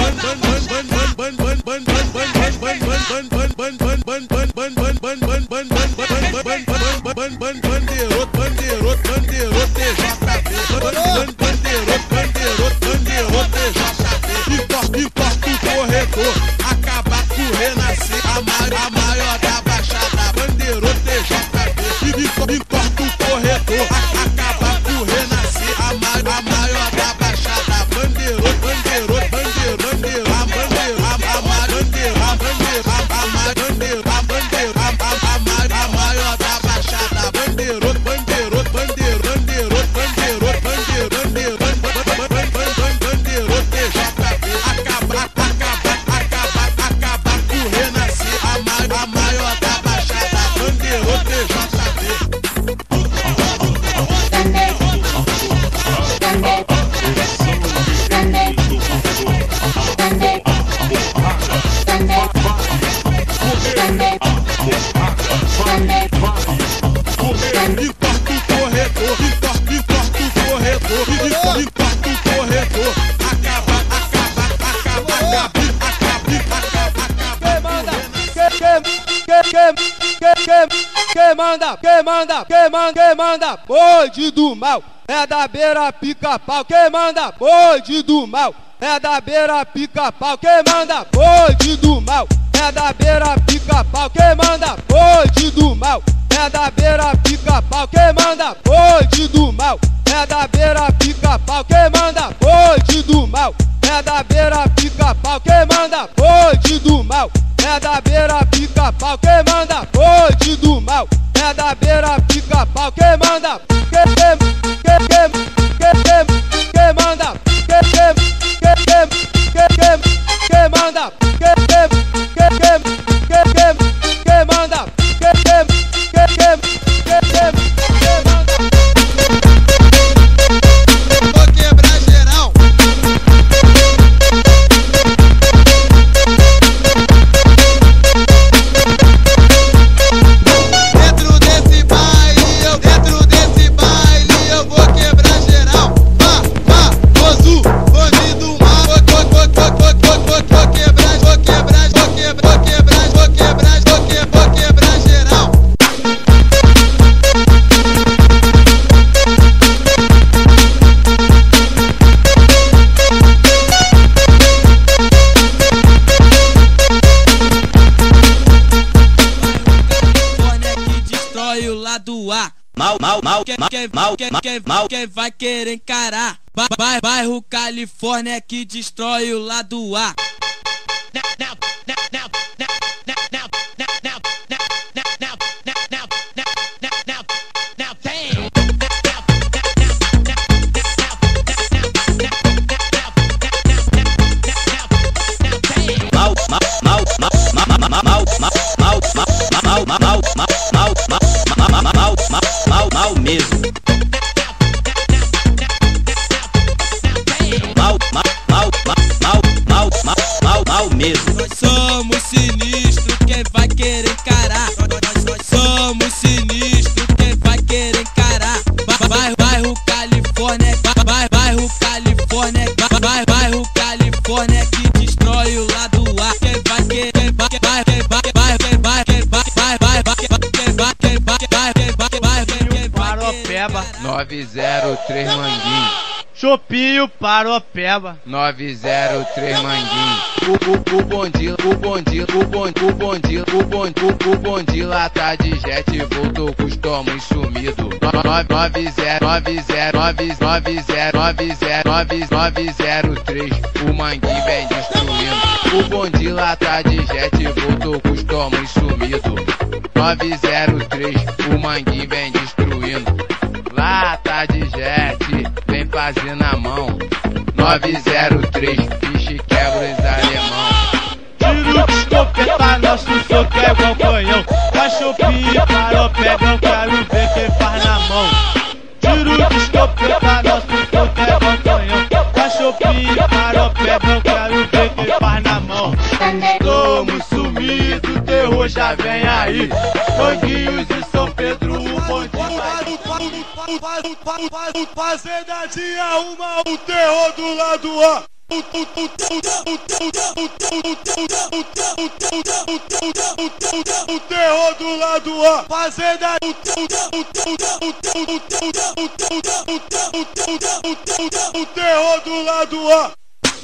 importa o corredor, acabar com o renascer. A maior da baixada, bandeira, T J B, importa o corredor, acabar com o renascer. A maior da baixada, bandeira, bandeira, bandeira, bandeira, a bandeira, a bandeira, a bandeira, a bandeira, a bandeira, a maior da baixada, bandeira, bandeira, bandeira, bandeira, bandeira, bandeira, bandeira, bandeira, T J B, acabar, acabar, acabar, acabar com o renascer. A maior da baixada, bandeira, T J B. Importa o corredor, importa, importa o corredor, importa o corredor, acaba, acaba, acaba, acaba, acaba, acaba. Quem manda, quem manda, quem manda, quem manda, bonde do mal, é da beira pica-pau. Quem manda, bonde do mal, é da beira pica-pau. Quem manda, bonde do mal, é da beira pica-pau. Quem manda, bonde do mal, é da beira pica-pau. Quem manda, bonde do mal, é da beira pica-pau. Quem manda, bonde do mal, é da beira pica-pau. Quem manda, bonde do mal, é da beira pica-pau. Quem manda, bonde do mal, é da beira pica-pau. Quem manda, quem quem quem quem quem quem manda, quem quem quem quem quem quem manda, quem quem quem quem quem quem manda, quem quem quem quem quem quem manda. Vou quebrar geral. Dentro desse baile, eu dentro desse baile, eu vou quebrar geral. Vá, vá, Bozu, bandido mal. Vou, vou, vou, vou, vou, vou, vou, vou quebrar, vou quebrar, vou quebrar, vou quebrar, vou quebrar, vou quebrar, vou quebrar geral. Destrói o lado A. Mal, mal, mal, Quem, mal, quem, mal, quem, mal, quem, mal. quem vai querer encarar? Ba ba bairro Califórnia que destrói o lado A. Mal, mal, mal, mal, mal, mal, mal, mal, mal, mal, mal, mal, mal, mal, mal, mal, mal, mal mesmo. Mal, mal, mal, mal, mal, mal, mal, mal mesmo. Nós somos sinistros, quem vai querer encarar? Nós, nós somos sinistros, quem vai querer encarar? Ba bairro, bairro Califórnia, ba bairro, bairro Califórnia, ba bairro, bairro Califórnia que destrói o lado A. Quem vai querer, quem vai, quem vai, quem vai, quem vai, quem vai, quem vai, vai, vai, vai, quem vai, quem vai, quem vai, quem vai, quem vai, quem vai, quem vai, Paropeba nove zero três Manguinho. Chopinho Paropeba nove zero três Manguinho. O, o, o bonde, o bonde, o bonde, o bonde, o bonde, o, o bonde lá tá de jet, voltou com os tomos sumido. nove zero nove zero nove nove zero nove zero nove nove zero três. O Manguinho vem destruindo. O bonde lá tá de jet, voltou com os tomos sumido. nove zero três. O Manguinho vem destruindo. Lá tá de jet, vem fazer na mão. nove zero três, fiche quebra os alemão. Tiro de escopeta, nosso soco é igual canhão. Vai Chopinho Paropeba, eu quero ver quem faz na mão. Tiro de escopeta, nosso soco é igual canhão. Vai Chopinho Paropeba, eu quero ver quem faz na mão. Tamo sumido, o terror já vem aí. Manguinhos e São Fazendadinha uma, o terror do lado A. O terror do lado A. Fazenda. O terror do lado A.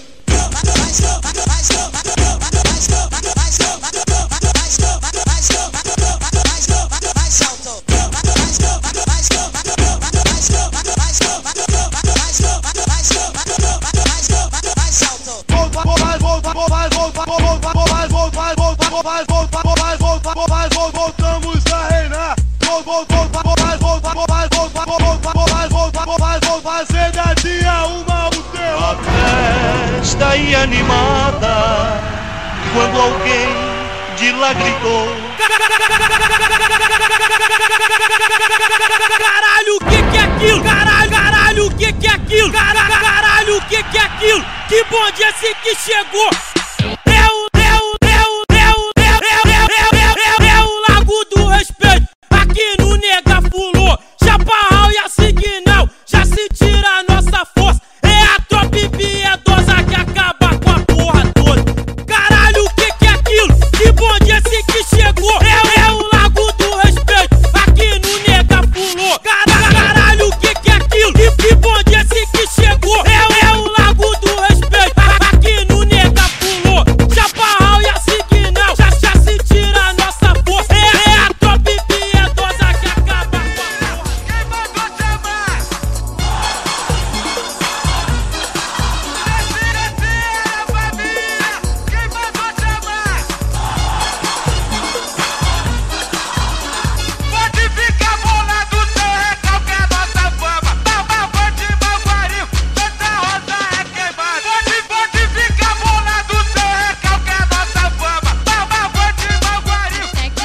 Voltamos a reinar. Fazendadinha uma, o terror. Festa e animada, quando alguém de lá gritou. Caralho, o que que é aquilo? Caralho, caralho, o que que é aquilo? Caralho, caralho, o que que é aquilo? Que bonde é esse que chegou? É o, é o, é o, é o, é o, é o, é o, é o Lago do Respeito. Aqui no Nega Fulô, Chaparral e a Signal. Já sentiram a nossa força. É a tropa impiedosa que acaba com a porra toda. Caralho, o que que é aquilo? Que bonde é esse que chegou? É, é o Lago do Respeito. Aqui no Nega Fulô. Caralho, caralho, o que que é aquilo? Que, que bonde é esse que chegou? É, é o Lago do Respeito. Aqui no Nega Fulô. Chaparral e a Signal. Já, já sentiram a nossa força. É, é a tropa impiedosa que acaba com a porra. Quem mandou chamar? Respira, família. Quem mandou chamar? Pode ficar bolado, seu recalque é nossa fama. Balbal de Malguari, Santa Rosa é queimada. Pode, pode ficar bolado, seu recalque é nossa fama. Balbal de Malguari,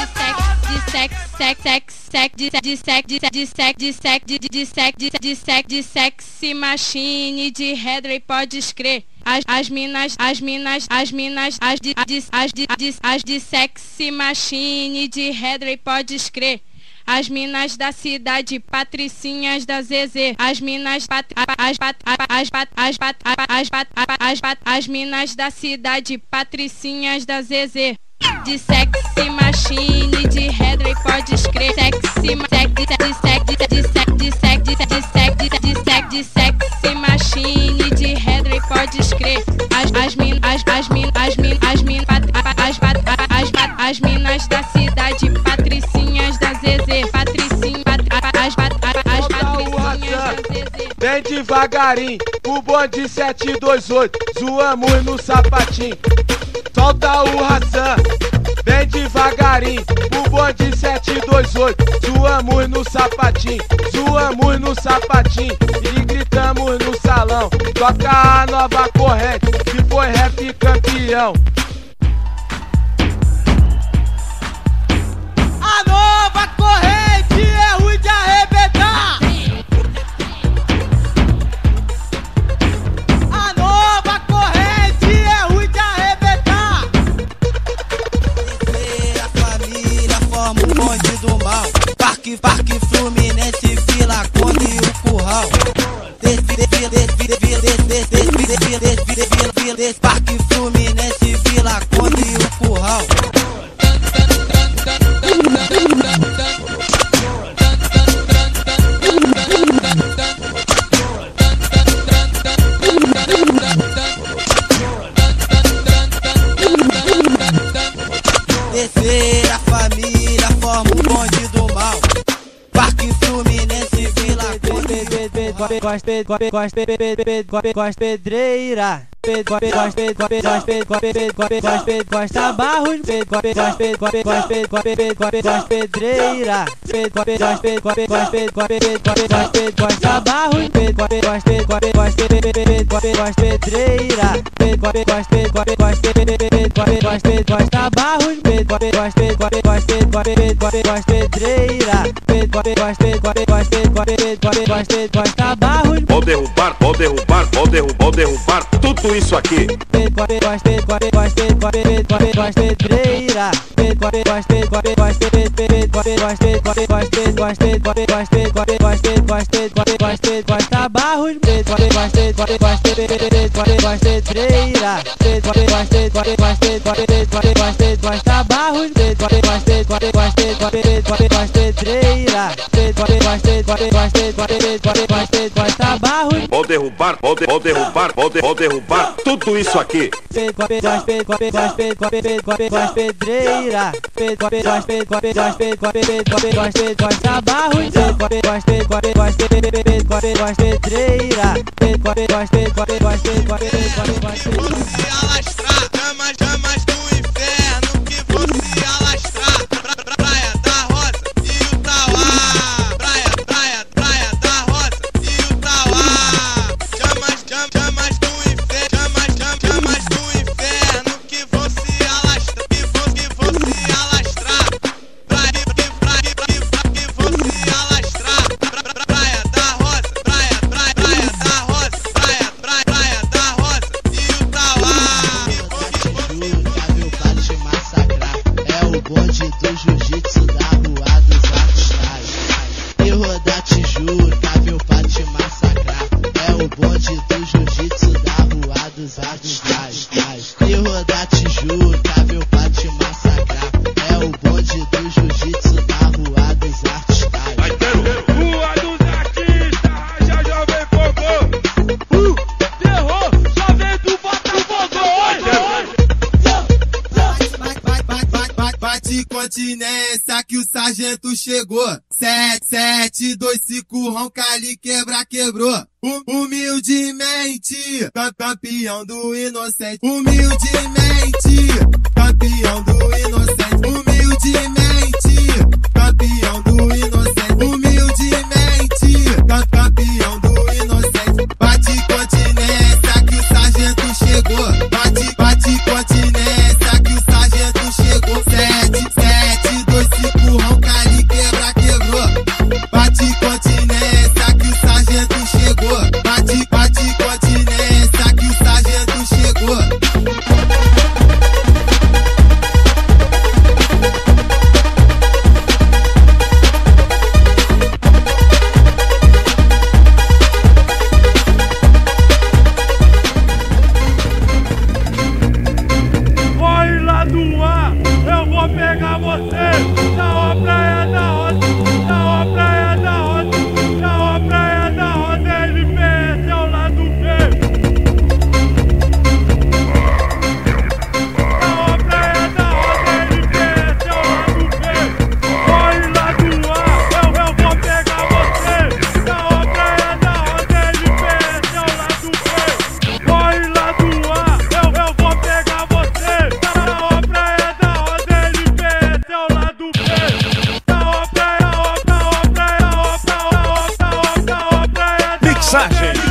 de sec, de sec, de sec, de sec, de de sec, de de sec, de sexy machine de Headley, pode escrever. As, as minas, as minas, as minas, as de, de as de, de as de sexy machine de Headley, pode escrever. As minas da cidade, patricinhas da Zezé. As minas, pat, as pat, as pat, as pat, as pat, as pat, as minas da cidade, patricinhas da Zezé. De sexy machine de Headley, pode escrever. Sexy, sec, de sec, de de sec, de sec, de de sec, de de sec, de sexy machine de Headley, pode escrever. As as min, as as min, as min, as min, as pat, as pat, as minas da cidade, patricinhas da Zezé. Patricinha, as pat, as patricinhas da Zezé. Vem devagarinho, o bonde sete dois oito, zoamos no sapatinho. Solta o Hassan, vem devagarinho, o bonde sete dois oito, zoamos no sapatinho, zoamos no sapatinho e gritamos no salão. Toca a nova corrente, que foi rap campeão. A nova corrente é ruim de arrebentar. A nova corrente é ruim de arrebentar. A família forma o bonde do mal. Parque, Parque Fluminense, Vila Conde e o Curral. Parque Fluminense, Vila Conde e o Curral. Terceira família forma o bonde do mal. Parque Fluminense, Vila Conde. Pedreira. Costa Barros, pedreira, Costa Barros, pedreira, Costa Barros, pedreira, Costa Barros. Vou derrubar, vou derrubar, vou derrubar, vou derrubar tudo isso aqui. Pedreira. Costa Barros, Costa Freira, Costa Barros, Costa Barros. Vou derrubar, vou, de, vou derrubar, vou, de, vou derrubar tudo isso aqui. Pedreira, Costa Barros, Pedreira, se alastrar, chamas, chamas do inferno que vão se alastrar pra, pra Praia da Rosa e o Tauá. Praia, praia, praia da Rosa e o Tauá. Chamas, chamas, chamas do inferno, chamas, chamas, chamas do inferno que vão se alastrar, que vão, que vão se alastrar. Praia, que, praia, que, que vão se alastrar pra, pra Praia da Rosa, praia, praia, praia da Rosa, praia, praia, praia da Rosa e o Tauá. É o bonde do jiu-jitsu da Rua dos Artistas. E rodar Tijuca, viu, pra te massacrar. É o bonde do jiu-jitsu da Rua dos Artistas. E rodar Tijuca, viu, pra te massacrar. É o bonde do jiu-jitsu da Rua dos Artistas. Rua dos Artistas, raja jovem fogo. Uh, terror, só vem do Botafogo. Bate continência que o sargento chegou. Sete, sete, dois, cinco, ronca ali, quebra, quebrou. Hum, humildemente, campeão do inocente. Humildemente, campeão do inocente. Humildemente, campeão do inocente. Humildemente, campeão do inocente. Bate continência que o sargento chegou. Bate, bate continência que o sargento chegou. Sete, sete, dois, cinco, ronca ali, quebra, quebrou. Bate continência que o sargento chegou. Bate, bate continência que o sargento chegou. Corre lá do ar, eu vou pegar você. Da ó praia da roça, da ó praia da roça, da ó praia da roça, ele pensa ao lado B. Da ó praia da roça, ele pensa ao lado B. Corre lá do ar, eu, eu vou pegar você. Da ó praia da roça, ele pensa ao lado B. Corre lá do ar, eu, eu vou pegar você. Da ó praia da roça, ele pensa ao lado B. Mixagem.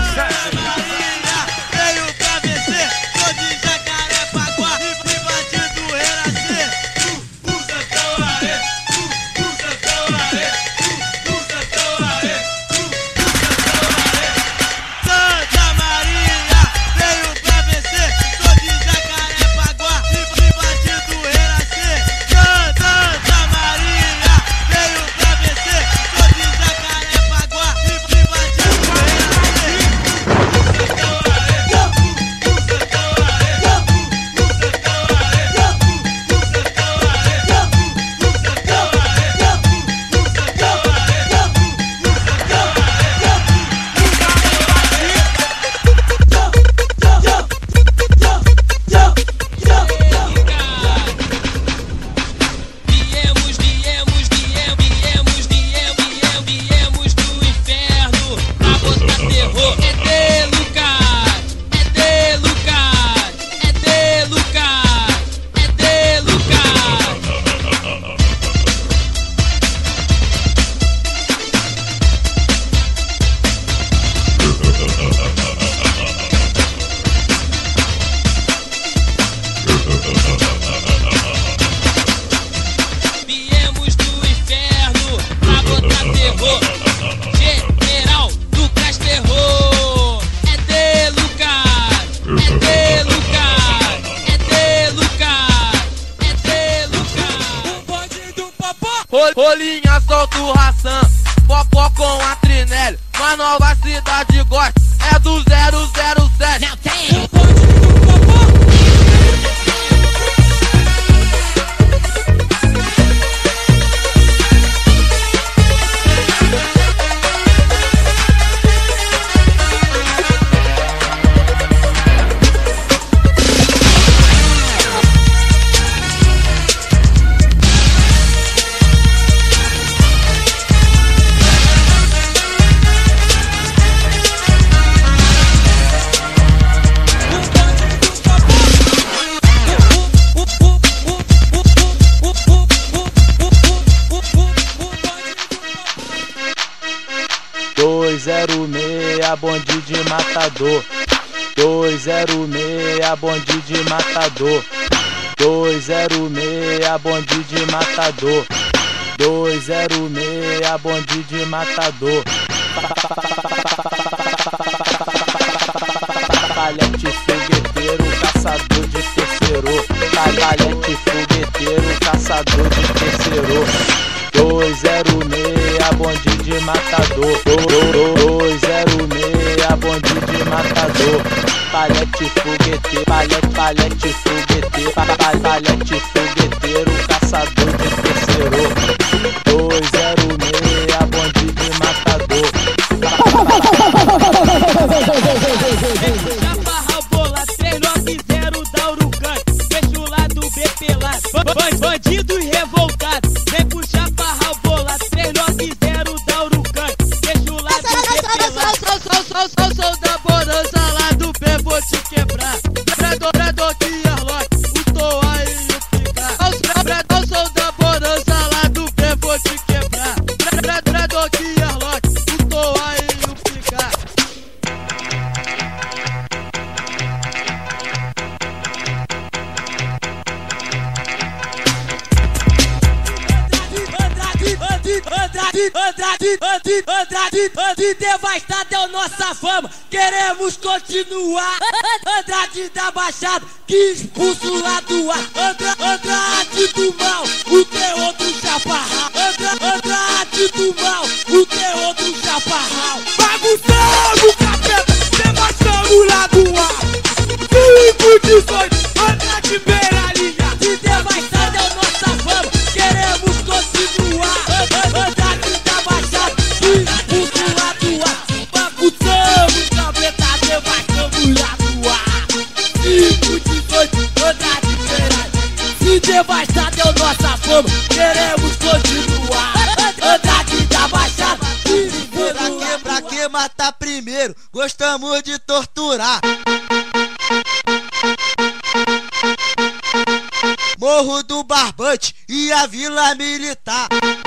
Veio pra vencer, tô de Jacarepaguá e bandido renascer. Usa teu aê, usa teu aê, usa teu aê, usa teu aê. Santa Maria, veio pra vencer, tô de Jacarepaguá e bandido renascer. Santa Maria, veio pra vencer, tô de Jacarepaguá e bandido renascer. Rolinha solta o Hassan, Popó com a Trinelli. Uma nova cidade gosta, é do zero zero sete. Não tem. dois zero seis, bonde de matador. dois zero seis, bonde de matador. dois zero seis, bonde de matador. dois zero seis, bonde de matador. Palete fogueteiro, caçador de terceiro. Palete fogueteiro, caçador de terceiro. dois zero seis, bonde de matador. dois zero seis, bonde de matador. Palete fogueteiro, palete, palete fogueteiro. Palete fogueteiro, caçador de terceiro. dois zero seis, bonde de matador. Chaparral bola três nove zero da Uruguai. Deixa o lado B pelado. Bandido e revoltado. Vem pro Chaparral bola três nove zero da Uruguai. Deixa o lado B pelado. Sou, sou da bonança lá do B, vou te quebrar. Predor, predor que arlote, o toa e o picar. Predor, sou da bonança lá do B, vou te quebrar. Predor, predor que arlote, o toa e o picar. Andrade, Andrade, Andrade, Andrade, Andrade, devastado é a nossa fama, queremos continuar. Andrade da Baixada, que expulso lá do ar. Andra, Andrade do mal, o terror do Chaparral. Andra, Andrade do mal, o terror do Chaparral. Bagunçamos, capeta, devastamos lá do ar. cinco dezoito, Andrade beira a linha. De devastado é a nossa fama, queremos continuar. Andrade da Baixada, expulso lá do ar. Bagunçamos, capeta, devastamos lá do ar. cinco dezoito, Andrade beira. Se devastado é a nossa fama, queremos continuar. Andrade da Baixada, Pra que, pra que matar primeiro? Gostamos de torturar. Morro do Barbante e a Vila Militar.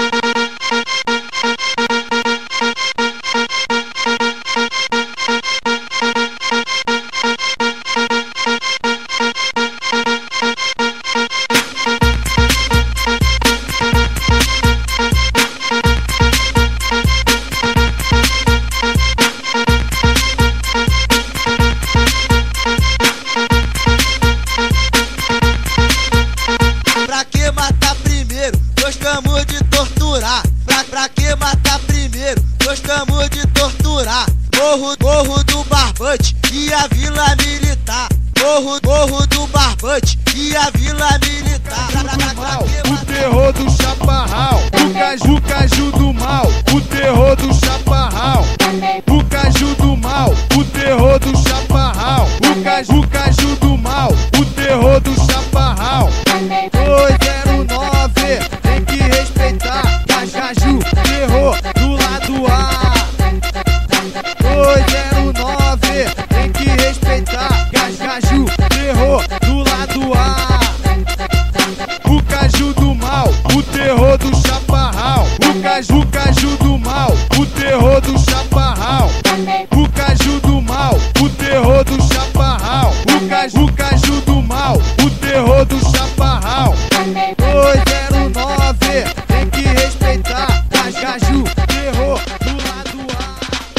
Pra que matar primeiro? Gostamos de torturar. Pra, pra que matar primeiro? Gostamos de torturar. Morro, morro do Barbante e a Vila Militar. Morro, morro do Barbante e a Vila Militar. O terror do Chaparral, o caju, caju do mal. O terror do Chaparral, o caju do mal. O terror do Chaparral, o caju, caju do mal. O terror do Chaparral. dois zero nove, tem que respeitar. Caju, terror do lado A. dois zero nove, tem que respeitar. Caju, terror do lado A. O caju do mal, o terror do Chaparral. O caju, o caju do mal, o terror do Chaparral. O caju do mal, o terror do Chaparral. O caju, o caju do mal, o terror do Chaparral. dois zero nove, tem que respeitar. Caju, terror do lado A.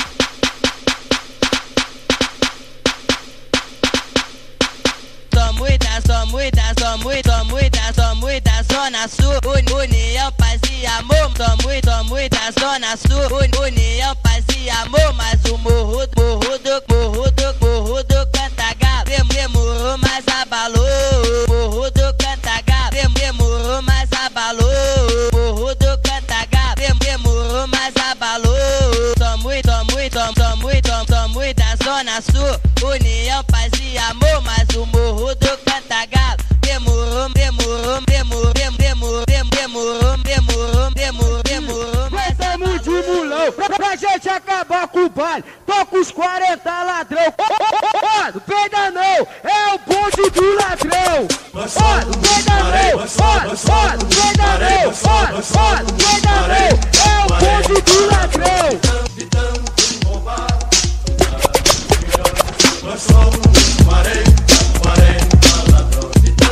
Somos da, somos da, somos, somos da, somos da Zona Sul. União, paz e amor. Zona Sul, união, paz e amor. Mas o morro, morro do, morro do, morro do Cantagalo demorou, mas abalou. Morro do Cantagalo demorou, mas abalou. Morro do Cantagalo demorou, mas abalou. Tamo, tamo, tamo, tamo, tamo, tamo da Zona Sul, união, paz e amor. Mas o morro do Cantagalo demorou, demorou, demorou, demorou, demorou, demorou, demorou, demorou. Nós tamo de mulão pra, pra gente acabar com o baile. Tô com os quarenta ladrão. Ó, não pega não, é o bonde do ladrão. Ó, não pega não, ó, ó, não pega não, ó, ó, não pega não, é o bonde do ladrão. Nós somos quarenta, quarenta ladrão.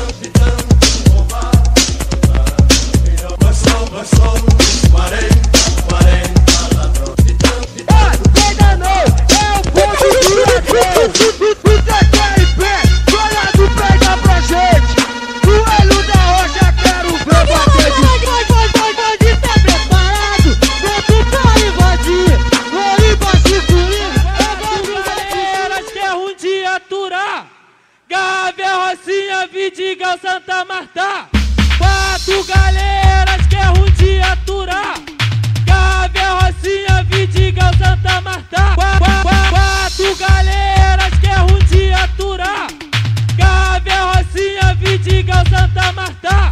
Nós somos, nós somos quarenta, quarenta ladrão. Ó, não pega não, é o bonde do ladrão. O T Q R P, olha do pega pra gente. Joelho da rocha, quero ver bater de... Vai, vai, vai, vai, de tá preparado. Pronto pra invadir, vou invadir comigo. Galera, que é ruim de aturar. Gávea, Rocinha, Vidigal, Santa Marta. Quatro galeras que é ruim de aturar. Gávea, Rocinha, Vidigal, Santa Marta. Qua, qua, qua, quatro galeras que é ruim de aturar. Gávea, Rocinha, Vidigal, Santa Marta.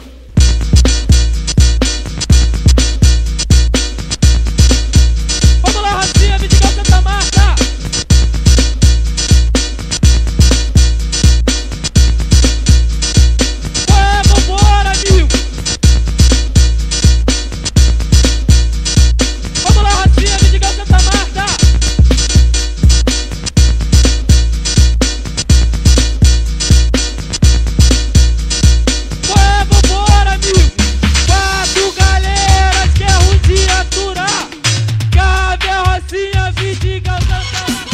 Vamos lá, Rocinha, Vidigal, Santa Marta. Ué, vambora, amigo. Vamos lá, Rocinha, Vidigal, Santa Marta. Ué, vambora, amigo. Quatro galeras que é ruim de aturar. Gávea, Rocinha, Vidigal, Santa Marta.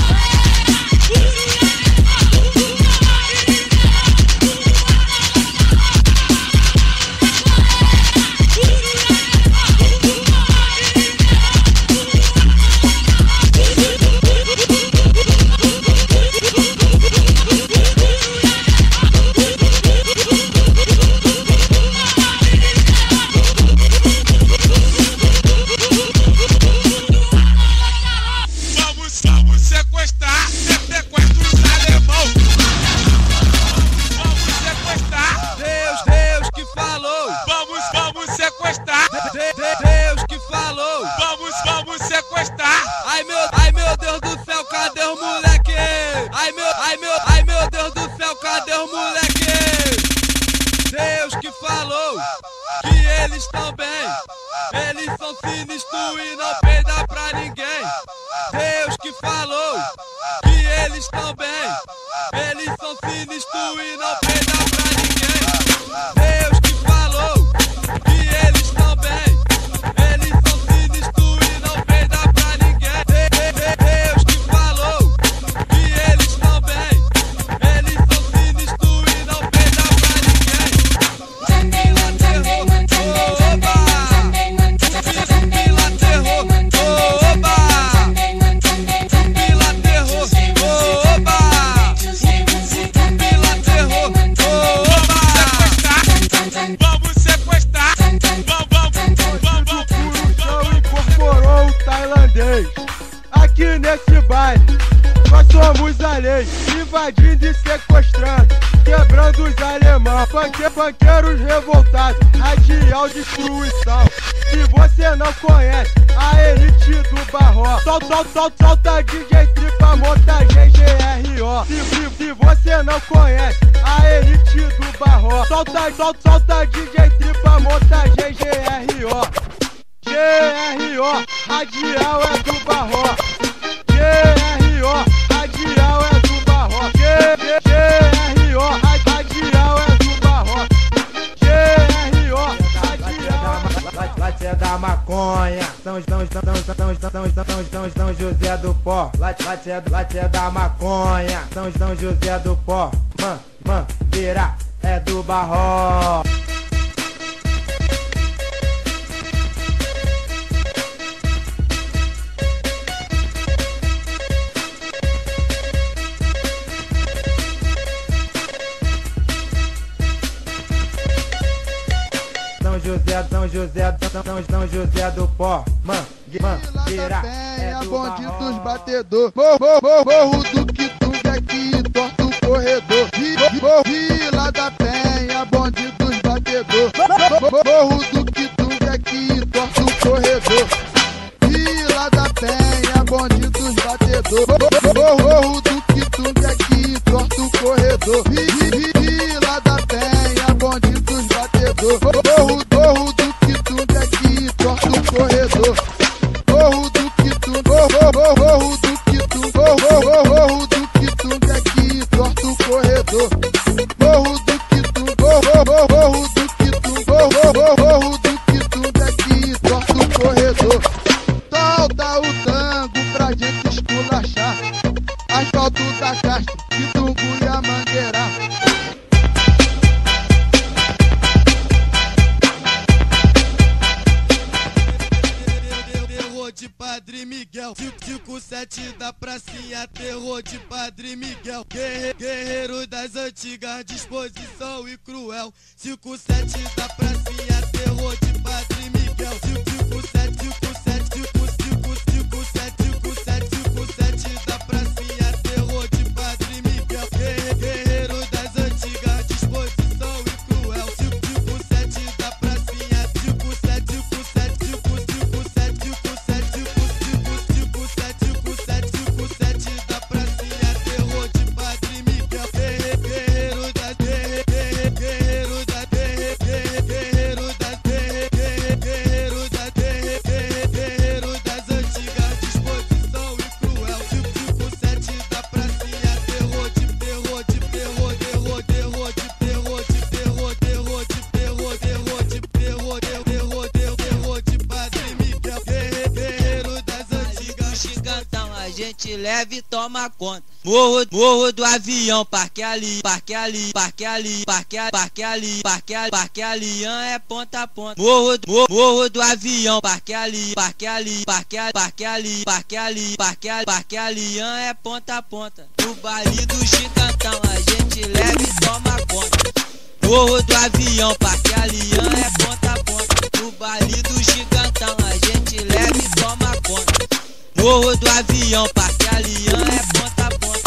Vamos, vamos sequestrar, sequestra os alemão. Vamos sequestrar. Deus, Deus que falou. Vamos, vamos sequestrar. De, de, Deus que falou. Vamos, vamos sequestrar. Ai meu, ai meu Deus do céu, cadê os moleque? Ai meu, ai meu, ai meu Deus do céu, cadê os moleque? Deus que falou que eles estão bem. Eles são sinistros e não peidam pra ninguém. Deus que falou que eles estão bem. Eles são sinistros e não peidam pra ninguém. Deus que falou que eles estão bem. Eles são sinistros e não peidam pra ninguém. De, de, de, Deus que falou que eles estão bem. Eles são sinistros e não peidam pra ninguém. Pila terror, oba! Pila terror, oba! Pila terror, oba! Vamos sequestrar. Vamos, vamos, vamos, vamos. Incorporou o tailandês aqui nesse baile. Nós somos a lei, invadindo e sequestrando, quebrando os alemão, Panque, panqueiros revoltados, radial destruição. Se você não conhece a elite do Barró, solta, solta, solta, solta D J Tripa, montagem G R O. Se, se, se você não conhece a elite do Barró, solta, solta, solta D J Tripa, montagem G R O. G R O, radial é do Barró. G R O, radial é do Barró. G R O, radial é do Barró. G R O, radial. Late é da maconha, São, São, São, São, São, São, São, São, São, São José do Pó. Late, late, é, late é da maconha, São, São José do Pó. Man, man, vira, é do Barró. José, São José, São, São José do Pó, Mangueira, é do bonde dos batedor. Morro, morro, morro do Quitunga aqui, torta o corredor. Vila da Penha, bonde dos batedor. Morro do Quitunga aqui, torta o corredor. Vila da Penha, bonde dos batedor. Morro do Quitunga aqui, torta o corredor. Vila da Penha, bonde dos batedor. Morro, morro do Quitunga aqui, torta o corredor. Morro do Quitunga, morro, morro do Quitunga, morro, morro do Quitunga aqui, torta o corredor. Morro do Quitunga, morro, morro do Quitunga, morro, morro do Quitunga aqui, torta o corredor. Solta o tango pra gente esculachar. Asfalto da Castro, Quitunga e a Mangueira. De Padre Miguel, cinco sete da pracinha, terror de Padre Miguel, Guerre, guerreiro das antigas, disposição e cruel. Cinco sete da pracinha, terror de Padre Miguel, cinco sete, cinco sete, cinco sete, cinco sete, cinco sete da pracinha, terror de Padre Miguel, Guerre, guerreiro das antigas, disposição e cruel. Cinco sete da pracinha, cinco sete, cinco sete, cinco sete, cinco sete. Da pracinha, terror de Padre Miguel, guerreiro das guerreiro das guerreiro das guerreiro das guerreiro das antigas, disposição e cruel. Cinco sete da pracinha, terror de terror de terror terror terror de terror de terror terror de terror terror de terror terror terror de Padre Miguel, guerreiro das antigas. Gigantão, a gente leva e toma conta. Morro, morro do avião, parque ali, parque ali, parque ali, parque ali, parque ali, parque ali, parque alian é ponta a ponta. Morro, morro, morro do avião, parque ali, parque ali, parque ali, parque ali, parque ali, parque ali, parque alian é ponta a ponta. No baile do gigantão, a gente leva e toma conta. Morro do avião, parque alian é ponta a ponta. No baile do gigantão, a gente leva e toma conta. Morro do avião, parque alian é ponta a ponta.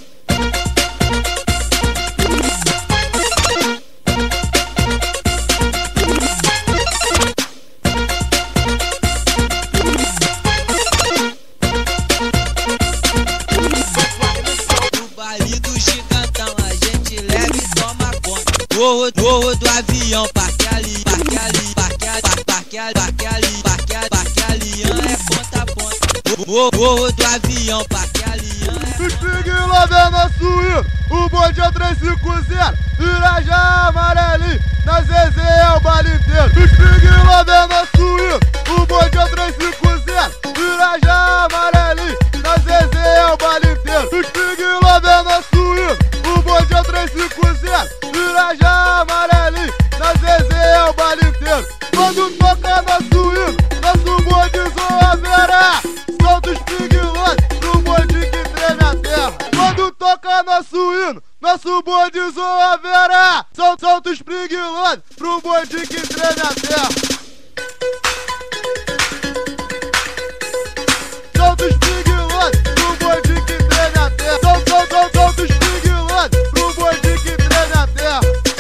No baile do gigantão, a gente leva e toma conta. Morro, morro do avião, parque ali, parque ali, parque ali, parque ali, parque ali, parque ali, parque alian é ponta a ponta. Morro do avião, parque alian é... Espingue lá vendo a suína, o bonde é três cinco zero, Irajá amarelinho, na Zezé é o baile inteiro. Espingue lá vendo a suína, o bonde é três cinco zero, Irajá amarelinho, na Zezé é o baile inteiro. Espingue lá vendo a suína, o bonde é três cinco zero, Irajá amarelinho, na Zezé é o baile inteiro. Quando toca na suína, nosso bonde zoa verá. Solta os piguilões pro bonde que treme a terra. Quando toca nosso hino, nosso bonde zoa verá. Solta os piguilões pro bonde que treme a terra. Solta os piguilões pro bonde que treme a terra. Solta os piguilões pro bonde que treme a terra.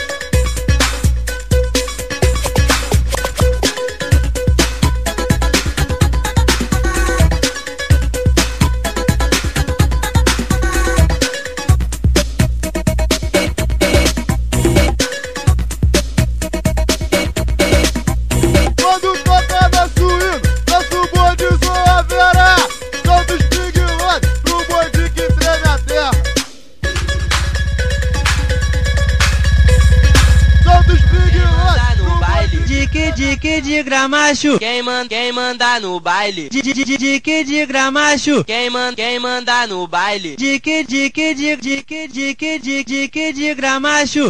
Dique de gramacho, quem manda, quem manda no baile. Dique de gramacho, quem manda, quem manda no baile. Dique, dique, dique, dique, dique, dique, dique de gramacho.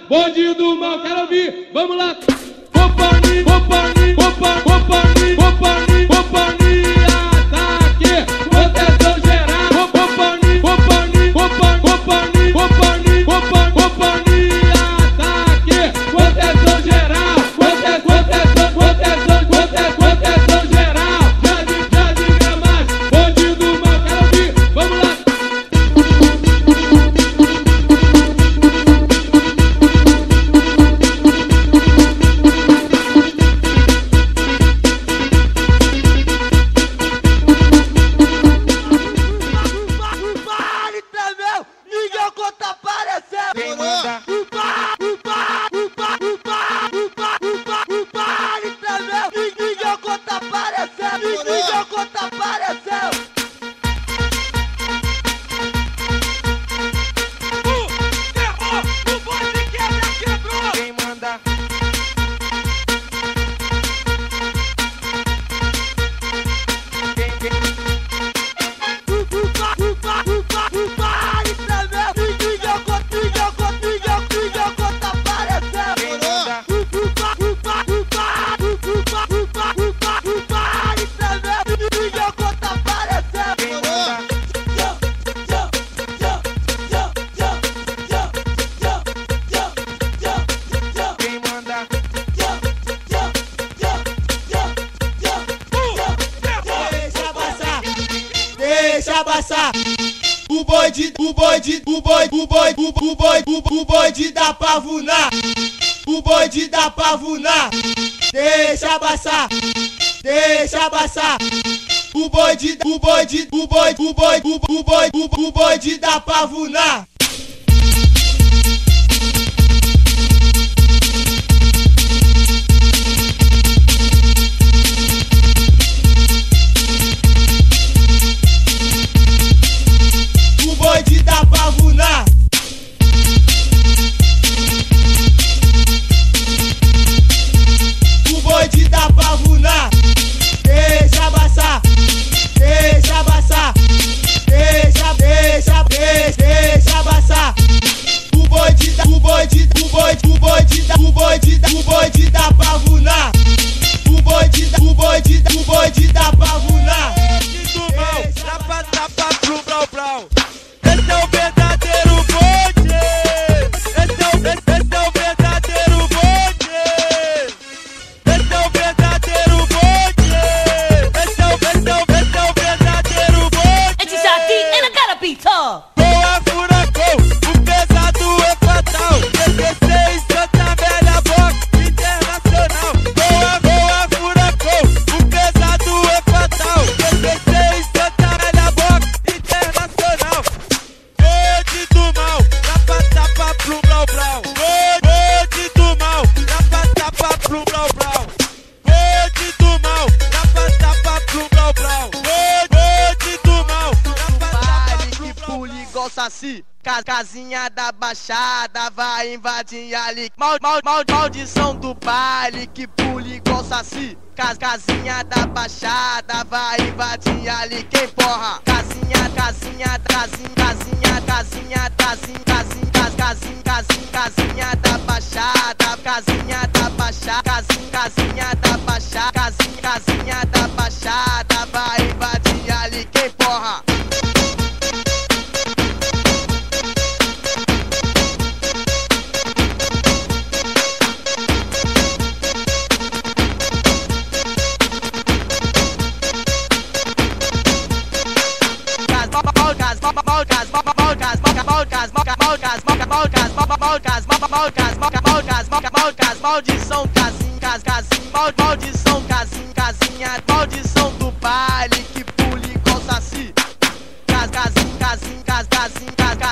bonde do mal, quero ouvir, vamos lá. Companhia, companhia, companhia, companhia, companhia, companhia, ataque, proteção geral. Companhia, companhia, companhia, companhia, companhia, companhia, companhia, ataque, proteção geral. Proteção, proteção, proteção, proteção, proteção geral. Já de, já diga mais, bonde do mal, quero ouvir, vamos lá. O bode, o bode, o bode, o bode, o bode, o bode da pavuna, o bode da pavuna, deixa passar, deixa passar. O bode, o bode, o bode, o bode, o bode, o bode da pavuna. Bode da pavuna. O bode da pavuna. Deixa passar, deixa passar, deixa, deixa, deixa, deixa passar. O bode da, o bode, o bode, o bode da, o bode da, o bode da pavuna. O bode da, o bode da, o bode da pavuna. Do mal, tapa, tapa, blum, blau, blau. Esse é o verdadeiro bonde. Esse é o, esse, esse é o verdadeiro bonde. Esse é o verdadeiro bonde. Esse é o, esse é o, esse é o verdadeiro bonde. It's just a deep and I gotta be tough. Boa furacão, o pesado é fatal. dezesseis Santa Amélia Box Internacional. Boa, boa furacão, o pesado é fatal. dezesseis Santa Amélia Box Internacional. Bode do mal, tapa, tapa, plum, blau, blau. Bode do mal, tapa, tapa, plum, blau, blau. Bode do mal, tapa, tapa, plum, blau, blau. Bode do mal, tapa, tapa, plum, blau, blau. Igual saci, casinha da baixada, vai invadir ali. Mal, mal, mal, maldição do baile, que pula igual saci. Casinha da baixada, vai invadir ali. Quem porra? Casinha, casinha, casinha, casinha, casinha, casinha, casinha, casinha, casinha, casinha da baixada, casinha da baixada, casinha, casinha da baixada, casinha, casinha da baixada, vai invadir ali. Quem porra? Maldição, casinha, casinha, maldição, casinha, casinha, maldição do baile que pula igual saci. Casinha, casinha, casinha, casinha,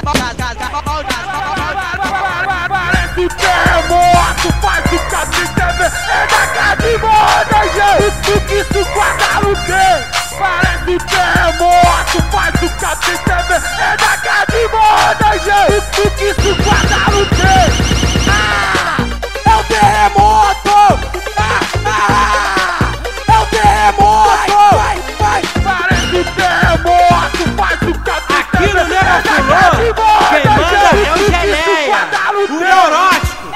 parece o terremoto, faz o cacete, é da casa de moda, gente. O que isso guarda no quê? Parece o terremoto, faz o cacete, é da casa de moda, gente. O que isso guarda no quê? Ah, é o terremoto! Ah, ah, é o terremoto! Vai, vai, parece o terremoto, faz o cacete, aqui no Negafulô, quem manda é o Geleia, o neurótico.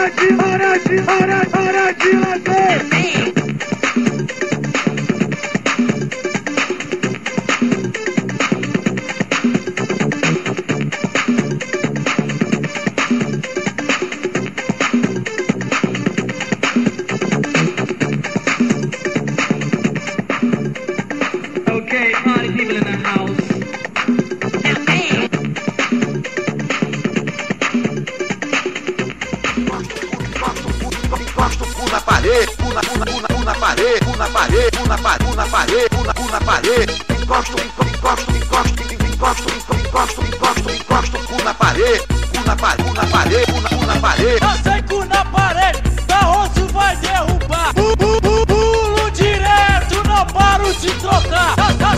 de, hora de, hora, hora de lazer. Okay, party people in the house. Encosta o cu na parede, cu na, cu na, cu na, cu na parede, cu na parede, cu na parede, cu na parede, cu na, cu na parede. Encosta, encosta, encosta, encosta, encosta, encosta, encosta o cu na parede, cu na parede, cu na parede, cu na, cu na parede. Eu sei cu na parede, carroço vai derrubar. Pulo direto, não paro de trocar.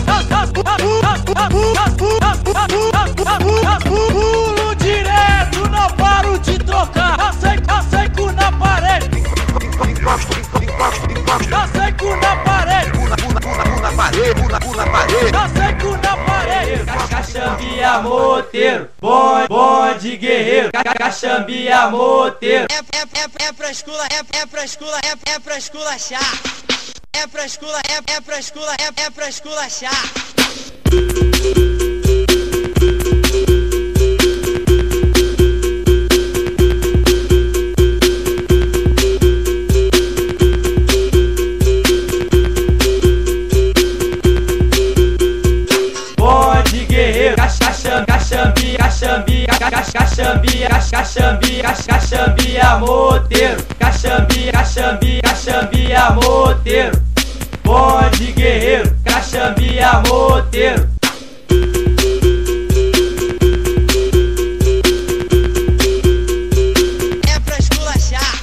Pulo direto, não paro de trocar. Eu sei, eu sei cu na parede. Encosta, encosta, encosta. Eu sei cu na parede. Cu na, cu na, cu na, cu na parede, cu na, cu na parede. Eu sei cu na parede. Caxambia moteiro, bonde, bonde guerreiro. Caxambia moteiro. É, é, é, é pra escola, é, é pra escola, é, é pra esculachar. É pra escola, é, é pra escola, é, é pra esculachar. Bonde guerreiro, caxambi, caxambi, caxambi, caxambi, caxambi, caxambia moteiro, caxambi, caxambi, caxambia moteiro. Bonde guerreiro, caxambia moteiro. É pra esculachar.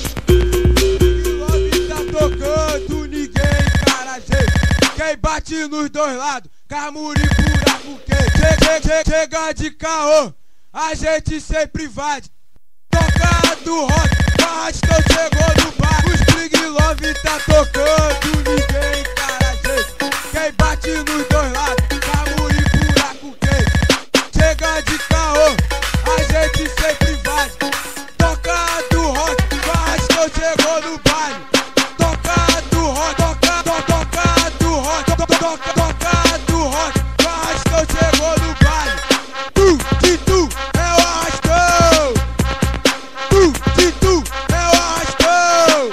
Love tá tocando, ninguém cara jeito. Quem bate nos dois lados, Camuri buraco quente. Che, che, che, chega de caô, a gente sempre vai. Toca do rock, Arrastão chegou no bar. Os Big Love tá tocando, ninguém cara jeito. Quem bate nos dois lados, Camuri buraco quente. Chega de caô, a gente sempre vai. Toca do rock, Arrastão chegou no baile. Toca do rock, toca, to, toca do rock, to, to, toca, toca do rock, Arrastão chegou no baile. Tu, de tu, é o Arrastão. Tu, de tu, é o Arrastão.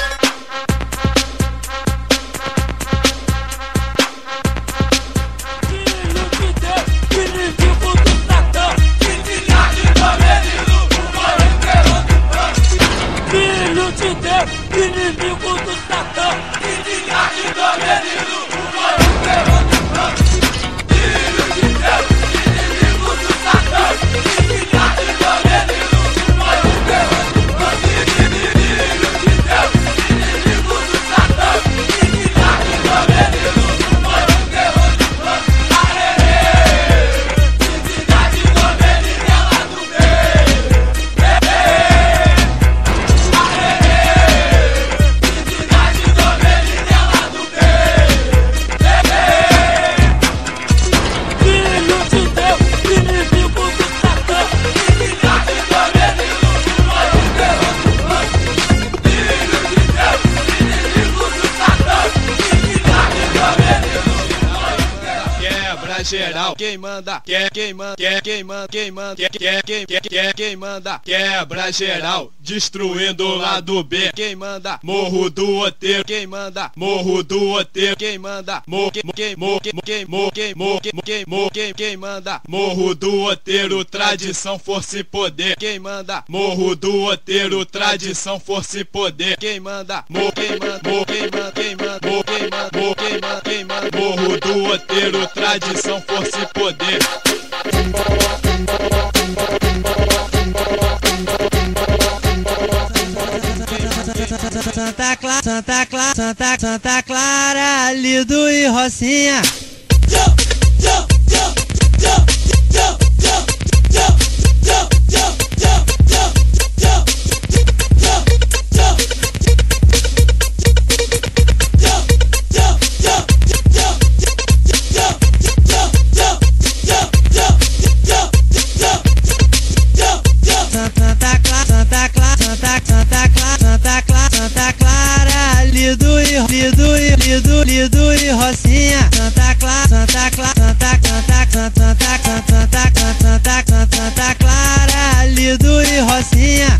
Filho de Deus, inimigo do Satã. Filha de Domenino, o maior terror do fã. Filho de Deus, inimigo do Satã. Filha de Domenino, o maior terror do fã. Filho de Deus, inimigo do Satã. Filha de Domenino, o maior terror do fã. Filho de Deus, inimigo do Satã. Filha de Domenino, o maior terror do fã. Cidade Domenino, ela do meio. Cidade Domenino, ela do meio. Filho de Deus, inimigo do Satã. Cidade Domenino, o maior terror do fã. Filho de Deus, inimigo do Satã. Cidade Domenino, o maior terror. Quebra geral, quem manda, quer quem manda, quer quem manda, quem manda, quer quer quem quer quer quem manda, quebra geral, destruindo o lado B, quem manda, morro do Oteiro, quem manda, morro do Oteiro, quem manda, morro quem quem morro quem quem morro quem morro quem quem morro quem quem manda, morro do Oteiro, tradição, força e poder, quem manda, morro do Oteiro, tradição, força e poder, quem manda, morro quem manda, morro quem manda, quem manda, morro quem manda, morro quem manda, quem manda, morro do Oteiro, tradição, força e poder. Santa Clara, Santa Clara, Santa, Santa Clara, Lido e Rocinha. Santa Clara, Santa Clara, Santa Lido e Rocinha, Santa Clara, Santa Clara, Santa Santa Santa Santa Santa Santa Santa Clara, Lido e Rocinha.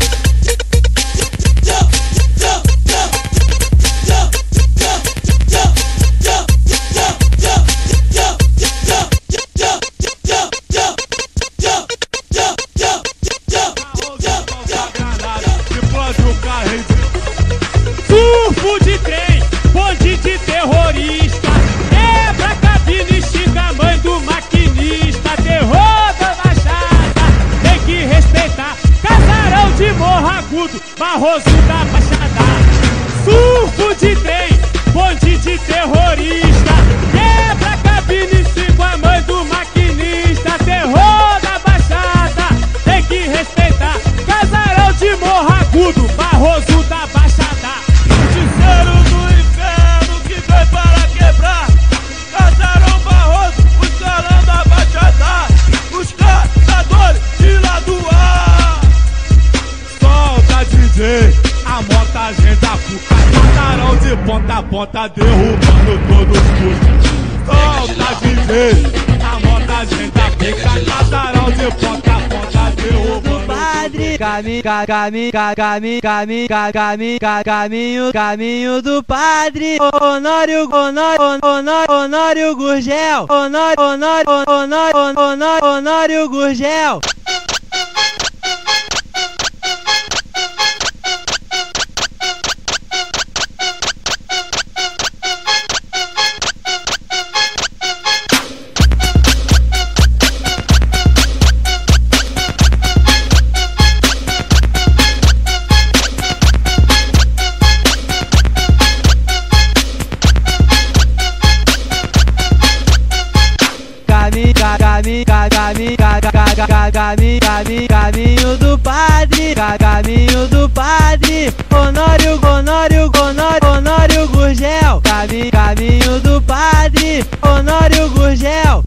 Surfo de trem, bonde de terrorista, quebra a cabine, xinga a mãe do maquinista, terror da baixada, tem que respeitar, casarão de Morro Agudo, Barroso da Baixada. Surfo de trem, bonde de terrorista, quebra a cabine, xinga a mãe do maquinista, terror da baixada, tem que respeitar, casarão de Morro Agudo, Barroso da Baixada. Justiceiro do inferno que veio para quebrar, Casarão Barroso, os galãs da Baixada, os caçadores de lado A. Solta D J, a montagem da puta, Casarão de ponta a ponta derrubando todos os custos. Solta D J, a montagem da puta, Casarão de ponta a ponta derrubando. Padre, caminho, caminho, caminho, caminho, caminho, caminho, caminho do Padre Honório, Honório, Honório, Honório Gurgel, Honório, Honório, Honório, Honório, Honório Gurgel. Caminho, caminho, caminho do Padre, caminho do Padre Honório, Honório, Honório, Honório Gurgel, caminho, caminho do Padre Honório Gurgel.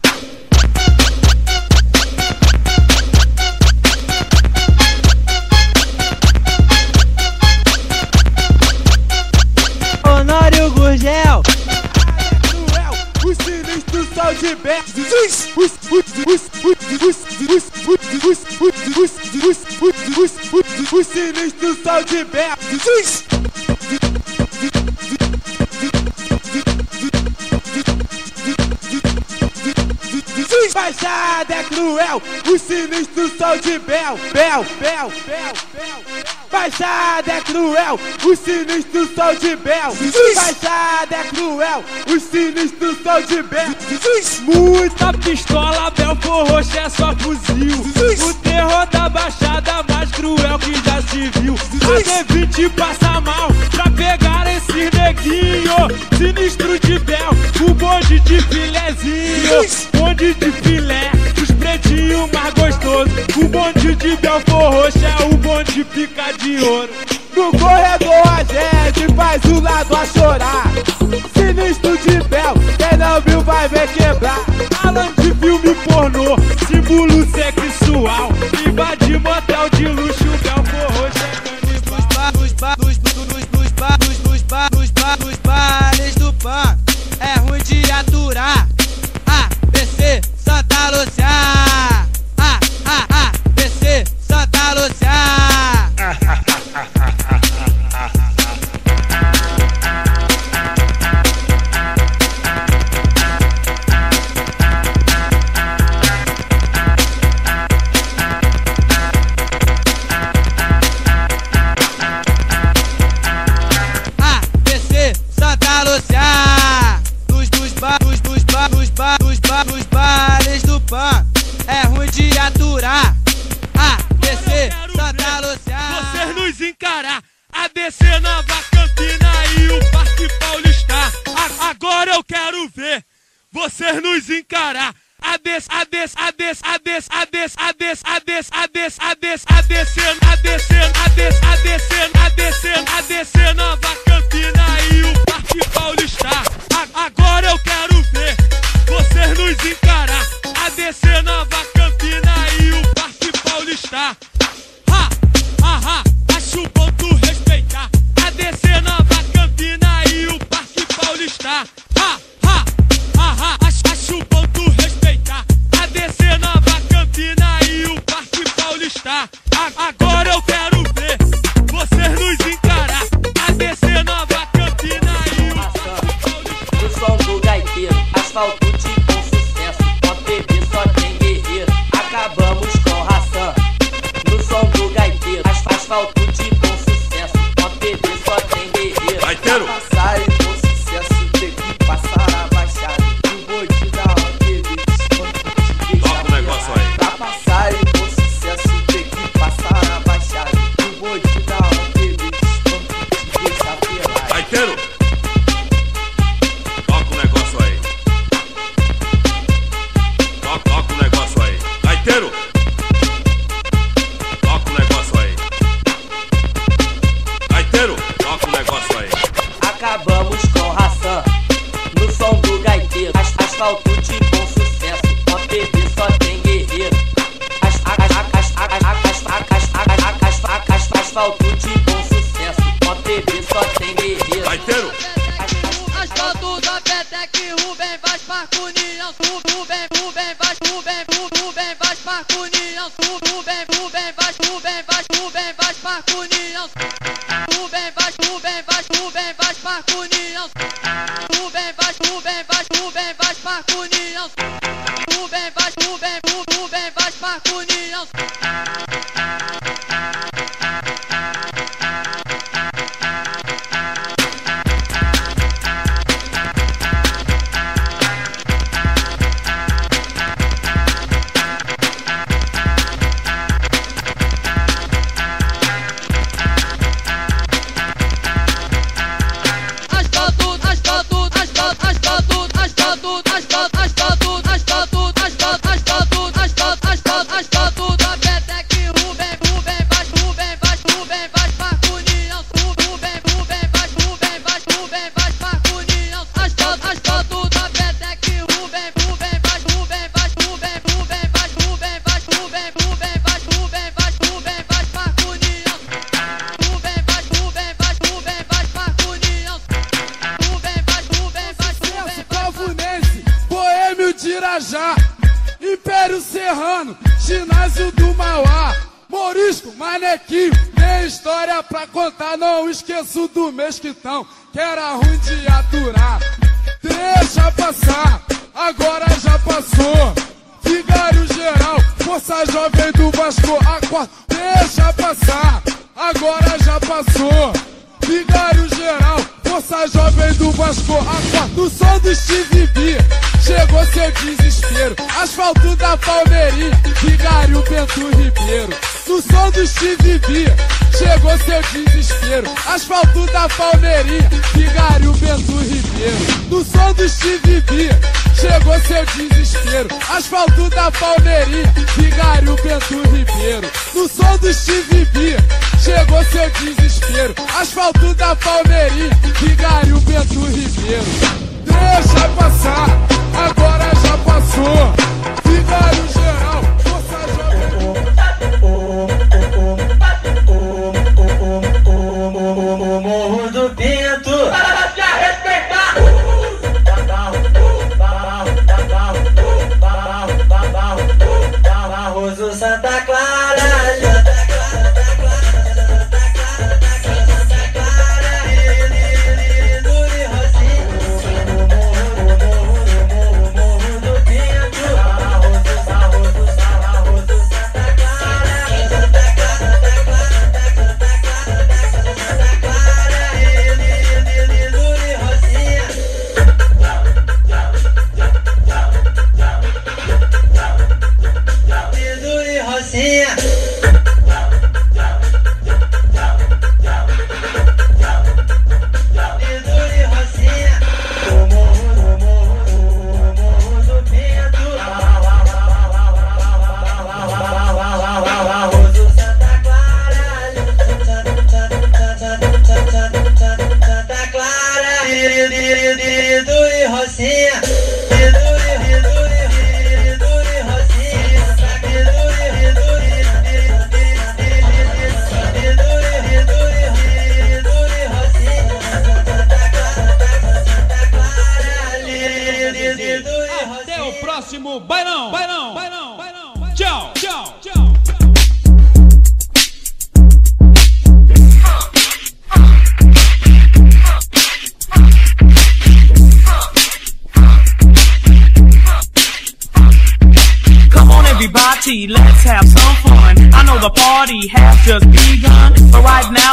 Honório Gurgel. Os sinistros são de Beto. Os os os os os os sinistros são de Beto. Baixada é cruel, os sinistros são de Bel, Bel, Bel, Bel, Bel. Baixada é cruel, os sinistros são de Bel. Baixada é cruel, os sinistros são de Bel. Muita pistola, Bel Roxo é só fuzil. O terror da baixada mais cruel que já se viu. A D vinte passa mal pra pegar esses neguinho. Sinistro de Bel, o bonde de filezinho. Bonde de filé, os pretinhos mais gostosos. O bonde de Belfor Roxo é o bonde pica de ouro. No corredor a gente faz o lado a chorar. Sinistro de Bel, quem não viu vai ver quebrar. Alan de filme pornô, símbolo sexual. Invade motel de luxo, Belfor Roxo é canibal. Nos ba, nos ba, nos ba, nos ba, nos ba, nos ba, nos bares do Pan é ruim de aturar. A, B, C, Santa Lúcia. A, A, A, B, C, Santa Lúcia. Nos bares do Pan é ruim de aturar. A, B, C, Santa Lúcia. Vocês nos encarar, A B C, Nova Campina e o Parque Paulista. A, agora eu quero ver vocês nos encarar. A B C, A B C, A B C, A B C, A B C, A B C, A B C, A B C, A B C, A B C, A B C, A B C, A B C, A B C, A B C, Nova Campina e o Parque Paulista. A, agora eu quero ver vocês nos encarar. A B C, Nova Campina e o Parque Paulista. Ha, ha, ha, acho bom tu respeitar. A B C, Nova Campina e o Parque Paulista. Ha, T V só tem guerreiro. Vai tero. Passar e bom sucesso, tem que passar a baixada. O bode da Rock T V desconto. Toca o negócio aí. Pra passar e bom sucesso, tem que passar a baixada. O bode da Rock T V desconto. Deixa pelado. Vai tero. Toca o negócio aí. Toca, toca o negócio aí. Vai tero. Toca o negócio aí. Vai tero. Toca o negócio aí. Acabamos com ração no som do gaiteiro. As, asfalto de bom sucesso, com T V só tem guerreiro. As, as, as, as, as, as, as, as, as, asfalto de bom sucesso, com T V só tem guerreiro. Vai tero. Asfalto da Petec, Rubem Vaz, Parque União, Rubem, Rubem Vaz, Rubem, Rubem Vaz, Parque União, Rubem, Rubem Vaz, Rubem Vaz, Rubem Vaz, Parque União, Rubem Vaz, Rubem Vaz, Rubem Vaz, Parque União, Rubem Vaz, Rubem Vaz, Rubem Vaz, Parque União, Rubem Vaz, Rubem, Rubem Vaz, Parque União. Irajá, Império Serrano, Ginásio do Mauá, Morisco, Manequim, tem história pra contar, não esqueço do Mesquitão, que era ruim de aturar. Deixa passar, agora já passou. Vigário Geral, Força Jovem do Vasco, acorda. Deixa passar, agora já passou. Vigário Geral, Força Jovem do Vasco, acorda. No som do Steve B, chegou seu desespero. Asfalto da Palmeirinha, Vigário Bento Ribeiro. No som do Steve B, chegou seu desespero. Asfalto da Palmeirinha, Vigário Bento Ribeiro. No som do Steve B, chegou seu desespero. Asfalto da Palmeirinha, Vigário Bento Ribeiro. No som do Steve B, chegou seu desespero. Asfalto da Palmeirinha, Vigário Bento Ribeiro. Deixa passar, agora já passou. Vigário Geral, Força Jovem. Morro do Pinto, para te respeitar. Barroso Santa Clara. Morro do Pinto, Barroso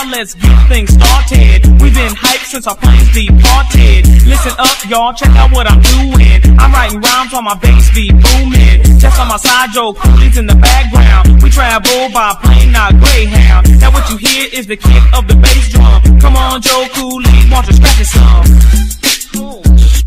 let's get things started. We've been hyped since our planes departed. Listen up, y'all, check out what I'm doing. I'm writing rhymes while my bass be booming. Just on my side, Joe Cooley's in the background. We travel by plane, not Greyhound. Now what you hear is the kick of the bass drum. Come on, Joe Cooley, want to scratch it some?